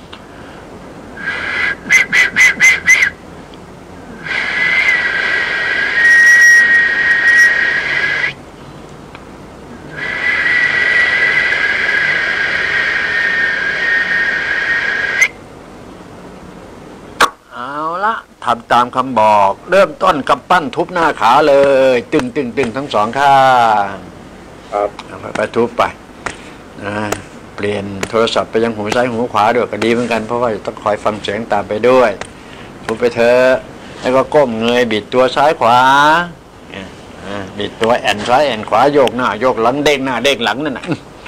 S1: ทำตามคำบอกเริ่มต้นกำปั้นทุบหน้าขาเลยตึงตึงตึงทั้งสองข้าง
S2: ครับ
S1: ไปทุบไปนะเปลี่ยนโทรศัพท์ไปยังหูซ้ายหูขวาด้วยก็ดีเหมือนกันเพราะว่าต้องคอยฟังเสียงตามไปด้วยทุบไปเถอะแล้วก็ก้มเงยบิดตัวซ้ายขวาบิดตัวแอนซ้ายแอนขวาโยกหน้าโยกหลังเด้งหน้าเด้งหลังนั่นแหละ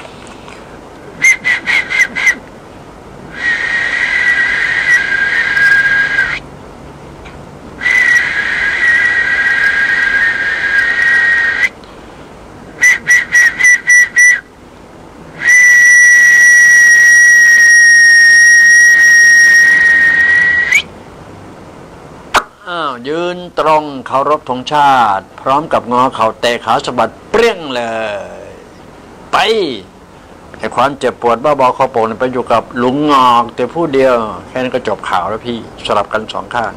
S1: ยืนตรงเคารพธงชาติพร้อมกับงอเข่าเตะขาสะบัดเปรี้ยงเลยไปให้ความเจ็บปวดบ้าบอคอโป่งไปอยู่กับหลุงงอกแต่ผู้เดียวแค่นั้นก็จบข่าวแล้วพี่สลับกันสองข้าง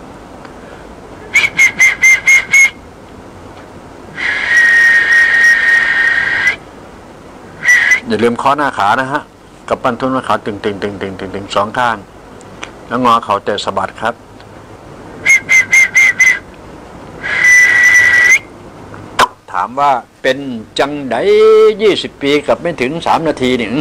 S1: อย่าลืมข้อหน้าขานะฮะกับปั้นทุนหน้าขาตึงตึงตึงตึงตึงตึงสองข้างแล้วงอเข่าเตะสะบัดครับถามว่าเป็นจังไดยี่สิบปีกับไม่ถึงสามนาทีหนึ่ง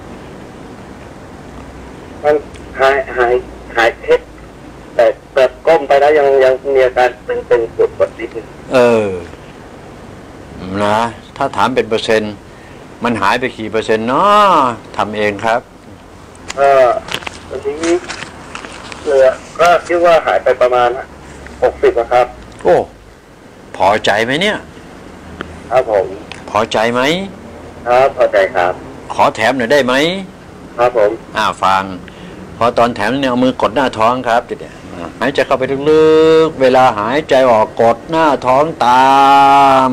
S2: มันหายหายหายเพชรแต่แบบก้มไปแล้วยังยังมีอาการเป็นเป็นปวดปวดนิดนึง
S1: เออนะถ้าถามเป็นเปอร์เซ็นต์มันหายไปกี่เปอร์เซ็นต์เนาะทำเองครับ
S2: เออวันนี้เหลือก็คิดว่าหายไปประมาณหกสิบนะครับ
S1: โอ้พอใจไหมเนี่ย
S2: ครับผม
S1: พอใจไหม
S2: ครับพอใจครับ
S1: ขอแถมหน่อยได้ไหม
S2: ครับผม
S1: อ่าฟังพอตอนแถมเนี่ยเอามือกดหน้าท้องครับเดี๋ยวหายใจเข้าไปลึกๆเวลาหายใจออกกดหน้าท้องตาม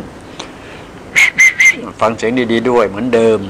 S1: ฟังเสียงดีๆด้วยเหมือนเดิม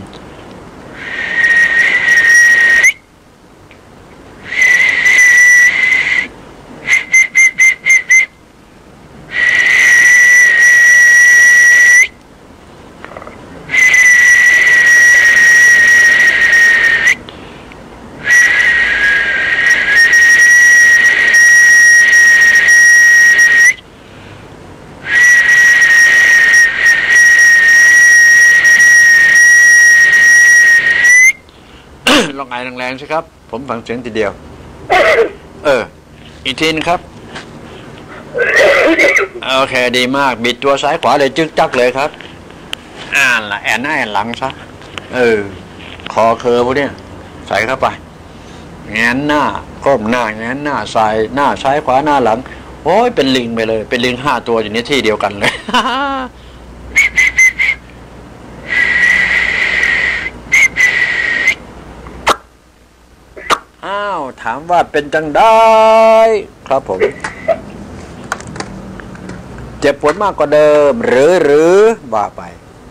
S1: ลองไอแรงๆสิครับผมฟังเสียงทีเดียวเอออีกทีนึงครับโอเคดีมากบิดตัวซ้ายขวาเลยจึ๊กจักเลยครับอ่านละแอนหน้าแอนหลังซะเออคอเคอพวกเนี้ยใส่เข้าไปแงนหน้าก้มหน้าแงนหน้าใส่หน้าซ้ายขวาหน้าหลังโอ้ยเป็นลิงไปเลยเป็นลิงห้าตัวอยู่ในที่เดียวกันเลยอ้าวถามว่าเป็นจังได้ครับผมเจ็บปวดมากกว่าเดิมหรือหรือว่าไป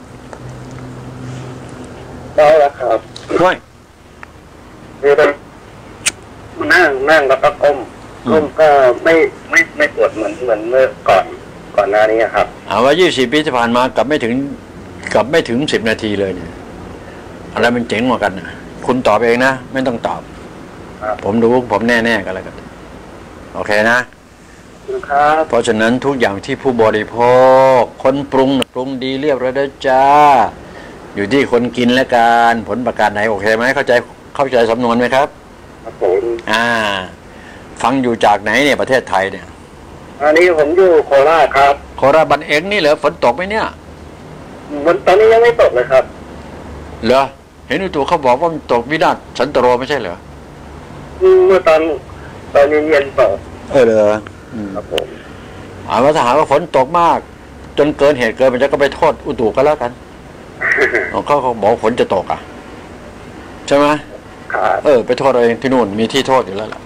S2: ได้แล้วครับ
S1: ด้วย
S2: คือนั่งนั่งแล้วก็ก้มก้มก็ไม่ไม่ไม่ปวดเหมือนเหมือนเมื่อก่อนก่อนหน้านี้ครับ
S1: เอาว่ายี่สิบปีที่ผ่านมากับไม่ถึงกับไม่ถึงสิบนาทีเลยเนี่ยอะไรมันเจ๋งกว่ากันนะคุณตอบเองนะไม่ต้องตอบผมรู้ผมแน่ๆกันแล้วกันโอเคนะ
S2: คุณครับ
S1: เพราะฉะนั้นทุกอย่างที่ผู้บริโภคคนปรุงปรุงดีเรียบร้อยแล้วจ้าอยู่ที่คนกินและการผลประการไหนโอเคไหมเข้าใจเข้าใจสำนวนไหมครับ
S2: ครับผม
S1: อ่าฟังอยู่จากไหนเนี่ยประเทศไทยเนี่ย
S2: อันนี้ผมอยู่โคราชครับ
S1: โคราชบันเองนี่เหรอฝนตกไหมเนี่ย
S2: วันตอนนี้ยังไม่ตกเลยครับ
S1: เหรอเห็นอุตุเขาบอกว่ามันตกวินาศสันตโรไม่ใช่เหรอ
S2: เมื่อตอนตอนเย็นๆตก
S1: เออเหรอ
S2: ครับผม
S1: อ่าว่าถ้าหากว่าฝนตกมากจนเกินเหตุเกินมันจะก็ไปโทษอุตุก็แล้วกันเขาเขาบอกฝนจะตกอ่ะใช่ไหมเออไปโทษเองที่นู่นมีที่โทษอยู่แล้วล่ะ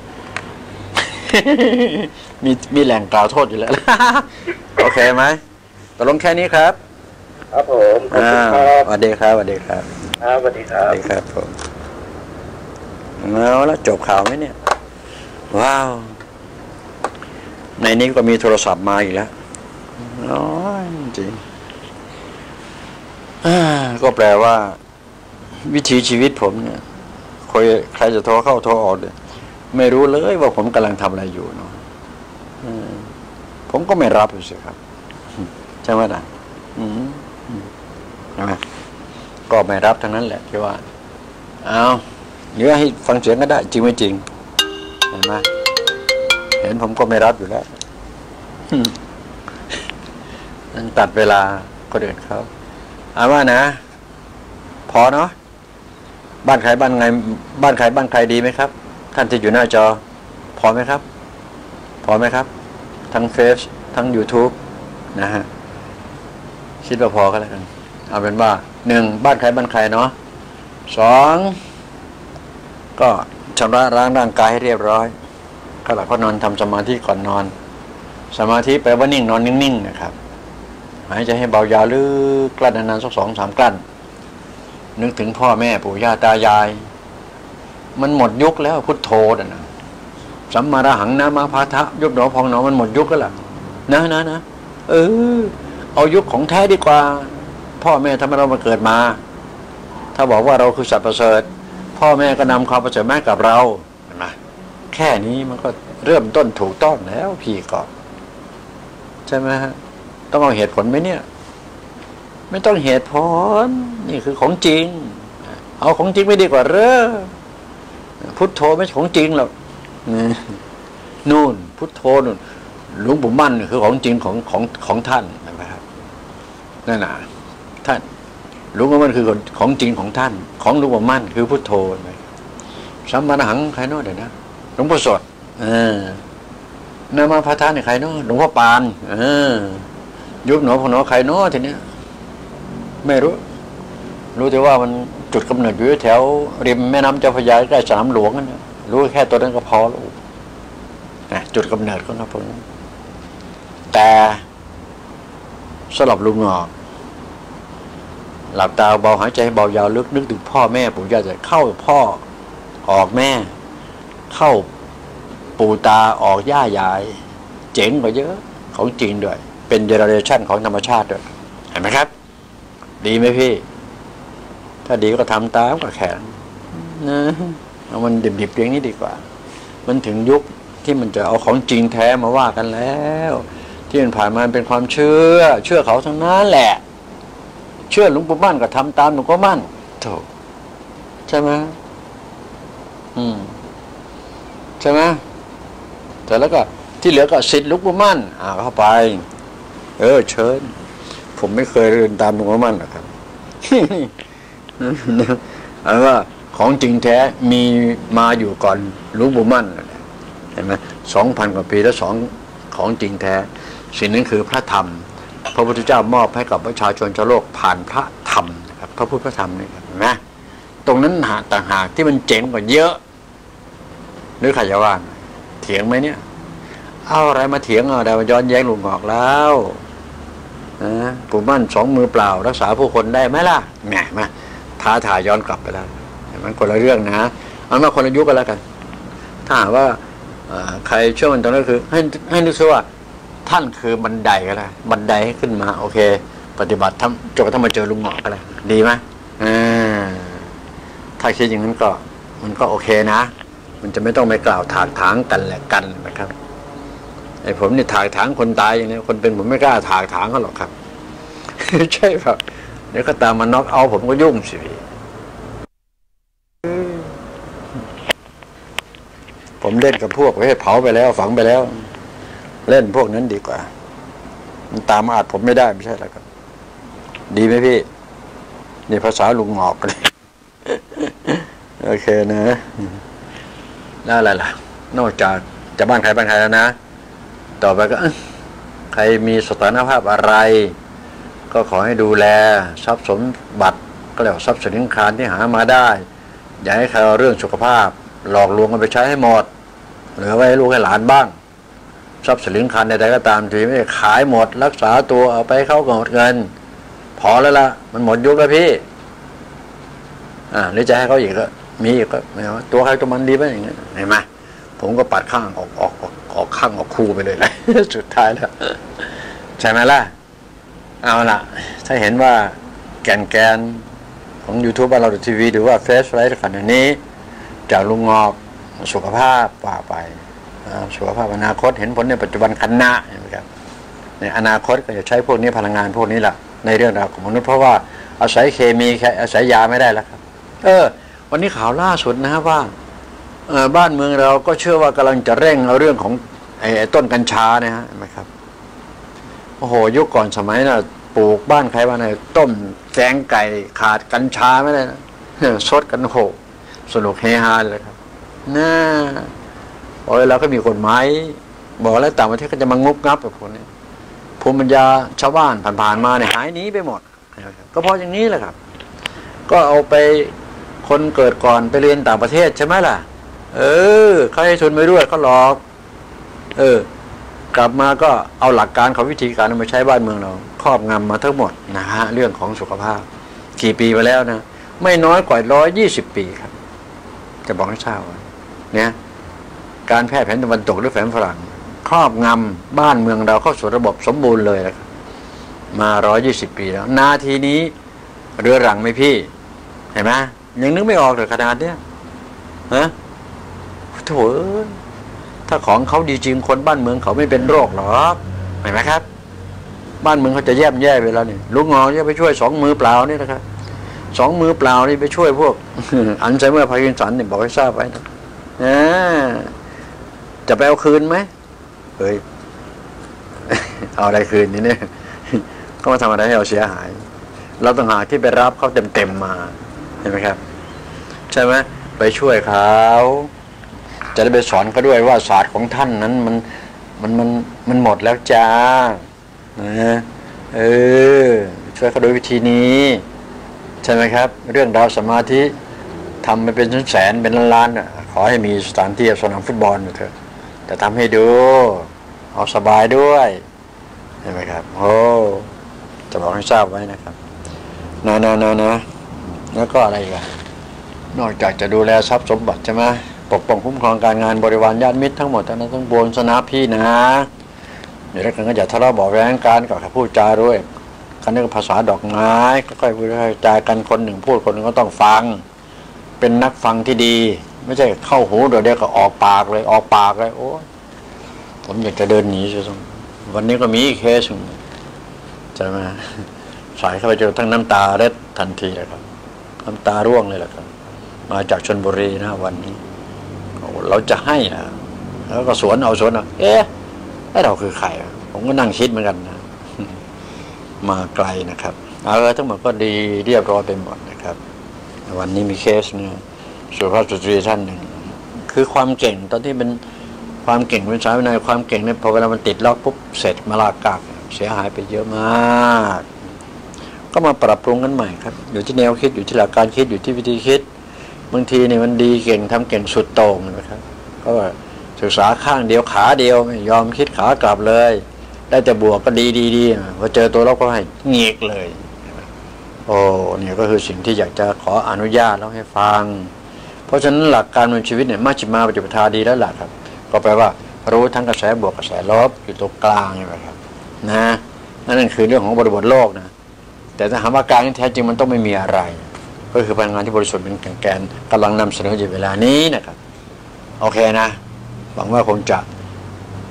S1: มีมีแหล่งกล่าวโทษอยู่แล้วโอเคไหมตกลงแค่นี้ครับ
S2: ครับผมขอบคุณครับ
S1: สวัสดีครับสวัสดีครับ
S2: ครับสวัสดีครับ
S1: สวัสดีครับผมแล้วแล้วจบข่าวไหมเนี่ยว้าวในนี้ก็มีโทรศัพท์มาอีกแล้วอ๋อจริงก็แปลว่าวิถีชีวิตผมเนี่ยใครใครจะโทรเข้าโทรออกเนี่ยไม่รู้เลยว่าผมกำลังทำอะไรอยู่เนาะผมก็ไม่รับอยู่สิครับใช่ไหมล่ะใช่ไหมก็ไม่รับทั้งนั้นแหละที่ว่าเอาเดี๋ยวให้ฟังเสียงก็ได้จริงไม่จริงเห็นไหมเห็นผมก็ไม่รับอยู่แล้วนั่นตัดเวลาก็เดินเขาเอาว่านะพอเนาะบ้านใครบ้านไงบ้านใครบ้านใครดีไหมครับท่านที่อยู่หน้าจอพอไหมครับพอไหมครับทั้งเฟซทั้ง YouTube นะฮะคิดว่าพอก็แล้วกันเอาเป็นว่าหนึ่งบ้านใครบ้านใครเนาะสองก็ชำระล้างร่างกายให้เรียบร้อยขณะก็นอนทำสมาธิก่อนนอนสมาธิแปลว่านิ่งนอนนิ่งๆนะครับหายใจให้เบายาวลึกกลั้นนานๆสักสองสามกลั้นนึกถึงพ่อแม่ปู่ย่าตายายมันหมดยุคแล้วพุทโธน่ะนะสัมมาระหังนามาพาทะยุบหนอพองหนอมันหมดยุคแล้วล่ะนะนะนะเออเอายุคของแท้ดีกว่าพ่อแม่ทำให้เรามาเกิดมาถ้าบอกว่าเราคือสัตว์ประเสริฐพ่อแม่ก็นำความประเสริฐมาให้กับเราเห็นไหมแค่นี้มันก็เริ่มต้นถูกต้องแล้วพี่ก็ใช่ไหมฮะต้องเอาเหตุผลไหมเนี่ยไม่ต้องเหตุผลนี่คือของจริงเอาของจริงไม่ดีกว่าเร่อพุทโธไม่ใช่ของจริงหรอกนู่นพุทโธนู่นหลวงปู่มั่นคือของจริงของของของท่านนะครับนั่นน่ะท่านหลวงปู่มั่นคือของจริงของท่านของหลวงปู่มั่นคือพุทโธไหมสัมมาหังใครโน่เดี๋ยวนะหลวงพ่อสดเออนามาพาทานเนี่ยใครโน่หลวงพ่อปานเออยุบหนอพอหนอใครโน่ทีเนี้ยไม่รู้รู้แต่ว่ามันจุดกำเนิดอยู่แถวริมแม่น้ำเจ้าพระยาใกล้สนามหลวงนั่นรู้แค่ตัวนั้นก็พอแล้วนะจุดกำเนิดของเขาผมแต่สำหรับลุงหงอกหลับตาเบาหายใจเบายาวลึกนึกถึงพ่อแม่ปู่ย่าจะเข้าพ่อออกแม่เข้าปู่ตาออกย่ายายเจ๋งกว่าเยอะของจริงด้วยเป็นเจเนอเรชันของธรรมชาติด้วยเห็นไหมครับดีไหมพี่ถ้าดีก็ทำตามก็แข็งนะเอามันดิบๆอย่างนี้ดีกว่ามันถึงยุคที่มันจะเอาของจริงแท้มาว่ากันแล้วที่มันผ่านมาเป็นความเชื่อเชื่อเขาทั้งนั้นแหละเชื่อหลวงปู่มั่นก็ทำตามหลวงปู่มั่นถูกใช่ไหมอืมใช่ไหมแต่แล้วก็ที่เหลือก็ศิษย์หลวงปู่มั่นอ่าเข้าไปเออเชิญผมไม่เคยเรียนตามหลวงปู่มั่นหรอกครับเอาว่าของจริงแท้มีมาอยู่ก่อนหลวงปู่มั่นเห็นไหมสองพันกว่าปีแล้วสองของจริงแท้สิ่งนั้นคือพระธรรมพระพุทธเจ้ามอบให้กับประชาชนชาวโลกผ่านพระธรรมนะครับพระพุทธพระธรรมนี่ครับเห็นไหมตรงนั้นหาต่างหากที่มันเจ๋งกว่าเยอะหรือใครจะว่าเถียงไหมเนี่ยเอาอะไรมาเถียงเอาแต่มาย้อนแย้งลุงหงอกแล้วนะปู่มั่นสองมือเปล่ารักษาผู้คนได้ไหมล่ะแหมมาท้าทายย้อนกลับไปแล้วมันคนละเรื่องนะเอามาคนละยุคกันแล้วกันถ้าหากว่าใครเชื่อมันตรงนั้นคือให้ให้นึกซะว่าท่านคือบันไดก็แล้วบันไดให้ขึ้นมาโอเคปฏิบัติทำจนกระทั่งมาเจอลุงหงอกก็แล้วดีไหมอ่าถ้าคิดอย่างนั้นก็มันก็โอเคนะมันจะไม่ต้องไปกล่าวถากถางกันแหละกันนะครับไอ้ผมนี่ถากถางคนตายอย่างนี้คนเป็นผมไม่กล้าถากถางเขาหรอกครับ ใช่ครับเดี๋ยวก็ตามมาน็อกเอาผมก็ยุ่งสิผมเล่นกับพวกประเภทเผาไปแล้วฝังไปแล้วเล่นพวกนั้นดีกว่ามันตามมาอาจผมไม่ได้ไม่ใช่แล้วครับดีไหมพี่นี่ภาษาลุงหงอกเลย โอเคนะแล้วอะไรล่ะนอกจากจะบ้านใครบ้านใครแล้วนะต่อไปก็ใครมีสถานภาพอะไรก็ขอให้ดูแลทรัพย์สมบัติก็เรียกว่าทรัพย์สินคารที่หามาได้อย่าให้ใครเอาเรื่องสุขภาพหลอกลวงกันไปใช้ให้หมดเหลือไว้ให้ลูกให้หลานบ้างทรัพย์สินคารใดๆก็ตามทีไม่ได้ขายหมดรักษาตัวเอาไปเข้ากับเงินพอแล้วล่ะมันหมดยุคแล้วพี่อ่าหรือจะให้เขาอีกก็มีอีกก็ไม่เอาตัวใครตัวมันดีไหมอย่างเงี้ยเห็นไหมผมก็ปัดข้างออกออกออกออกข้างออกคู่ไปเลยแหละ สุดท้ายแล้วใช่ไหมล่ะเอาล่ะถ้าเห็นว่าแกนแกนของ YouTube บ้านเราทีวีหรือว่าเฟซไลฟ์ขนาดนี้จากลุงงอกสุขภาพว่าไปสุขภาพอนาคตเห็นผลในปัจจุบันขันหน้าใช่ไหมครับในอนาคตก็จะใช้พวกนี้พลังงานพวกนี้แหละในเรื่องราวของมนุษย์เพราะว่าอาศัยเคมีแค่อาศัยยาไม่ได้แล้วครับเออวันนี้ข่าวล่าสุดนะว่าเออบ้านเมืองเราก็เชื่อว่ากำลังจะเร่งเอาเรื่องของไอ้ต้นกัญชาเนี่ยฮะเห็นไหมครับโอ้โหยุคก่อนสมัยน่ะปลูกบ้านใครบ้านไหนต้มแกงไก่ขาดกัญชาไม่ได้นะซดกันโหสนุกเฮฮาเลยครับน่าโอ้ยเราก็มีกฎหมายบอกแล้วต่างประเทศก็จะมางุบงับกับพวกนี้ภูมิปัญญาชาวบ้านผ่านๆมาเนี่ยหายหนีไปหมดก็เพราะอย่างนี้แหละครับก็เอาไปคนเกิดก่อนไปเรียนต่างประเทศใช่ไหมล่ะเออเขาให้ทุนไปด้วยเขาหลอกเออกลับมาก็เอาหลักการของวิธีการมาใช้บ้านเมืองเราครอบงำมาทั้งหมดนะฮะเรื่องของสุขภาพกี่ปีไปแล้วนะไม่น้อยกว่าร้อยยี่สิบปีครับจะบอกให้ทราบเนี่ยการแพทย์แผนตะวันตกหรือแผนฝรั่งครอบงำบ้านเมืองเราเข้าสู่ระบบสมบูรณ์เลยนะครับมาร้อยยี่สิบปีแล้วนาทีนี้เรือรังไหมพี่เห็นไหมยังนึกไม่ออกเลยขนาดเนี้ยฮะโถ่ถ้าของเขาดีจริงคนบ้านเมืองเขาไม่เป็นโรคหรอกเห็นไหมครับบ้านเมืองเขาจะแย่มแย่ไปแล้วนี่ลูกงอจะไปช่วยสองมือเปล่านี่นะครับสองมือเปล่านี่ไปช่วยพวก อัลไซเมอร์พาร์กินสันเนี่ยบอกให้ทราบไว้นะจะไปเอาคืนไหมเฮ้ย เอาอะไรคืนนี่เนี่ยก็มาทำอะไรให้เราเสียหายเราต้องหาที่ไปรับเขาเต็มๆมาเห็นไหมครับใช่ไหมไปช่วยเขาจะได้ไปสอนเขาด้วยว่าศาสตร์ของท่านนั้นมันมันมันมันหมดแล้วจ้านะเออช่วยเขาโดยวิธีนี้ใช่ไหมครับเรื่องดาวสมาธิทำไปเป็นแสนเป็นล้านๆขอให้มีสถานที่สนามฟุตบอลเถอะแต่ทำให้ดูเอาสบายด้วยใช่ไหมครับโอ้จะบอกให้ทราบไว้นะครับนะนะนะนะแล้วก็อะไรอีกอะนอกจากจะดูแลทรัพย์สมบัติใช่ไหมปกป้องคุ้มครองการงานบริวารญาติมิตรทั้งหมดทั้งนั้นต้องบนสนาพี่นะเดี๋ยวแล้วกันก็อย่าทะเลาะเบาะแว้งกันกับพูดจาด้วยกันเรื่องภาษาดอกไม้ค่อยๆพูดค่อยๆจากันคนหนึ่งพูดคนหนึ่งก็ต้องฟังเป็นนักฟังที่ดีไม่ใช่เข้าหูเดี๋ยวเดียวก็ออกปากเลยออกปากเลยโอ้ผมอยากจะเดินหนีซะตรงวันนี้ก็มีเคสใช่ไหมสายเข้าไปเจอทั้งน้ำตาเล็ดทันทีเลยครับน้ำตาร่วงเลยแหละครับมาจากชลบุรีนะวันนี้เราจะให้นะแล้วก็สวนเอาสวนเอาเอ๊ะไอ้เราคือใครผมก็นั่งคิดเหมือนกันนะมาไกลนะครับเอาละทั้งหมดก็ดีเรียบร้อยไปหมดนะครับวันนี้มีเคสเนี่ยสุภาพสตรีท่านหนึ่งคือความเก่งตอนที่เป็นความเก่งเป็นสายวินัยความเก่งเนี่ยพอเวลามันติดล็อกปุ๊บเสร็จมาลากากเสียหายไปเยอะมากก็มาปรับปรุงกันใหม่ครับอยู่ที่แนวคิดอยู่ที่หลักการคิดอยู่ที่วิธีคิดบางทีเนี่ยมันดีเก่งทำเก่งสุดโต่งนะครับก็ศึกษาข้างเดียวขาเดียวไม่ยอมคิดขากลับเลยได้แต่บวกก็ดีดีดีพอเจอตัวล็อกก็ให้เงียกเลยโอ้เนี่ยก็คือสิ่งที่อยากจะขออนุญาตแล้วให้ฟังเพราะฉะนั้นหลักการดำเนินชีวิตเนี่ยมัชฌิมาปฏิปทาดีแล้วล่ะครับก็แปลว่ารู้ทั้งกระแสบวกกระแสลบอยู่ตรงกลางนี่แหละครับนะนั่นคือเรื่องของบริบทโลกนะแต่ถ้าหากว่ากลางแท้จริงมันต้องไม่มีอะไรก็คือพลังงานที่บริสุทธิ์เป็นแกนกำลังนำเสนออยู่เวลานี้นะครับโอเคนะหวังว่าคงจะ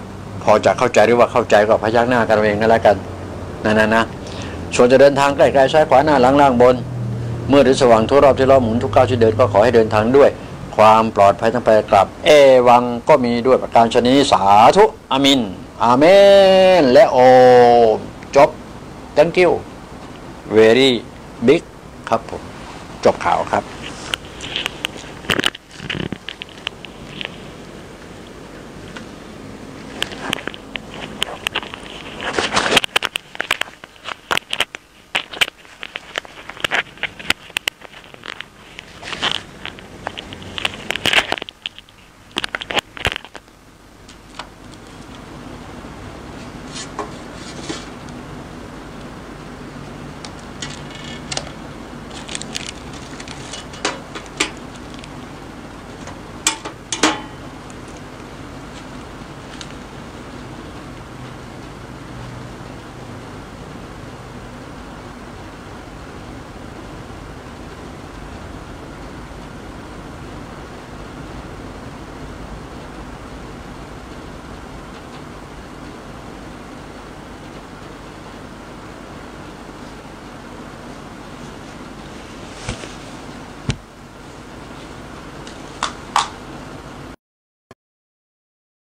S1: พอจะเข้าใจหรือว่าเข้าใจก็พยักหน้ากันเองนั่นแหละกันนั่นนะนะส่วนจะเดินทางใกล้ๆซ้ายขวาหน้าหลังล่างบนมืดหรือสว่างทั่วรอบที่ล้อหมุนทุกก้าวที่เดินก็ขอให้เดินทางด้วยความปลอดภัยทั้งไปกลับเอวังก็มีด้วยประการชนีสาธุอามินอาเมนและโอจบ thank you very big ครับผมจบข่าวครับ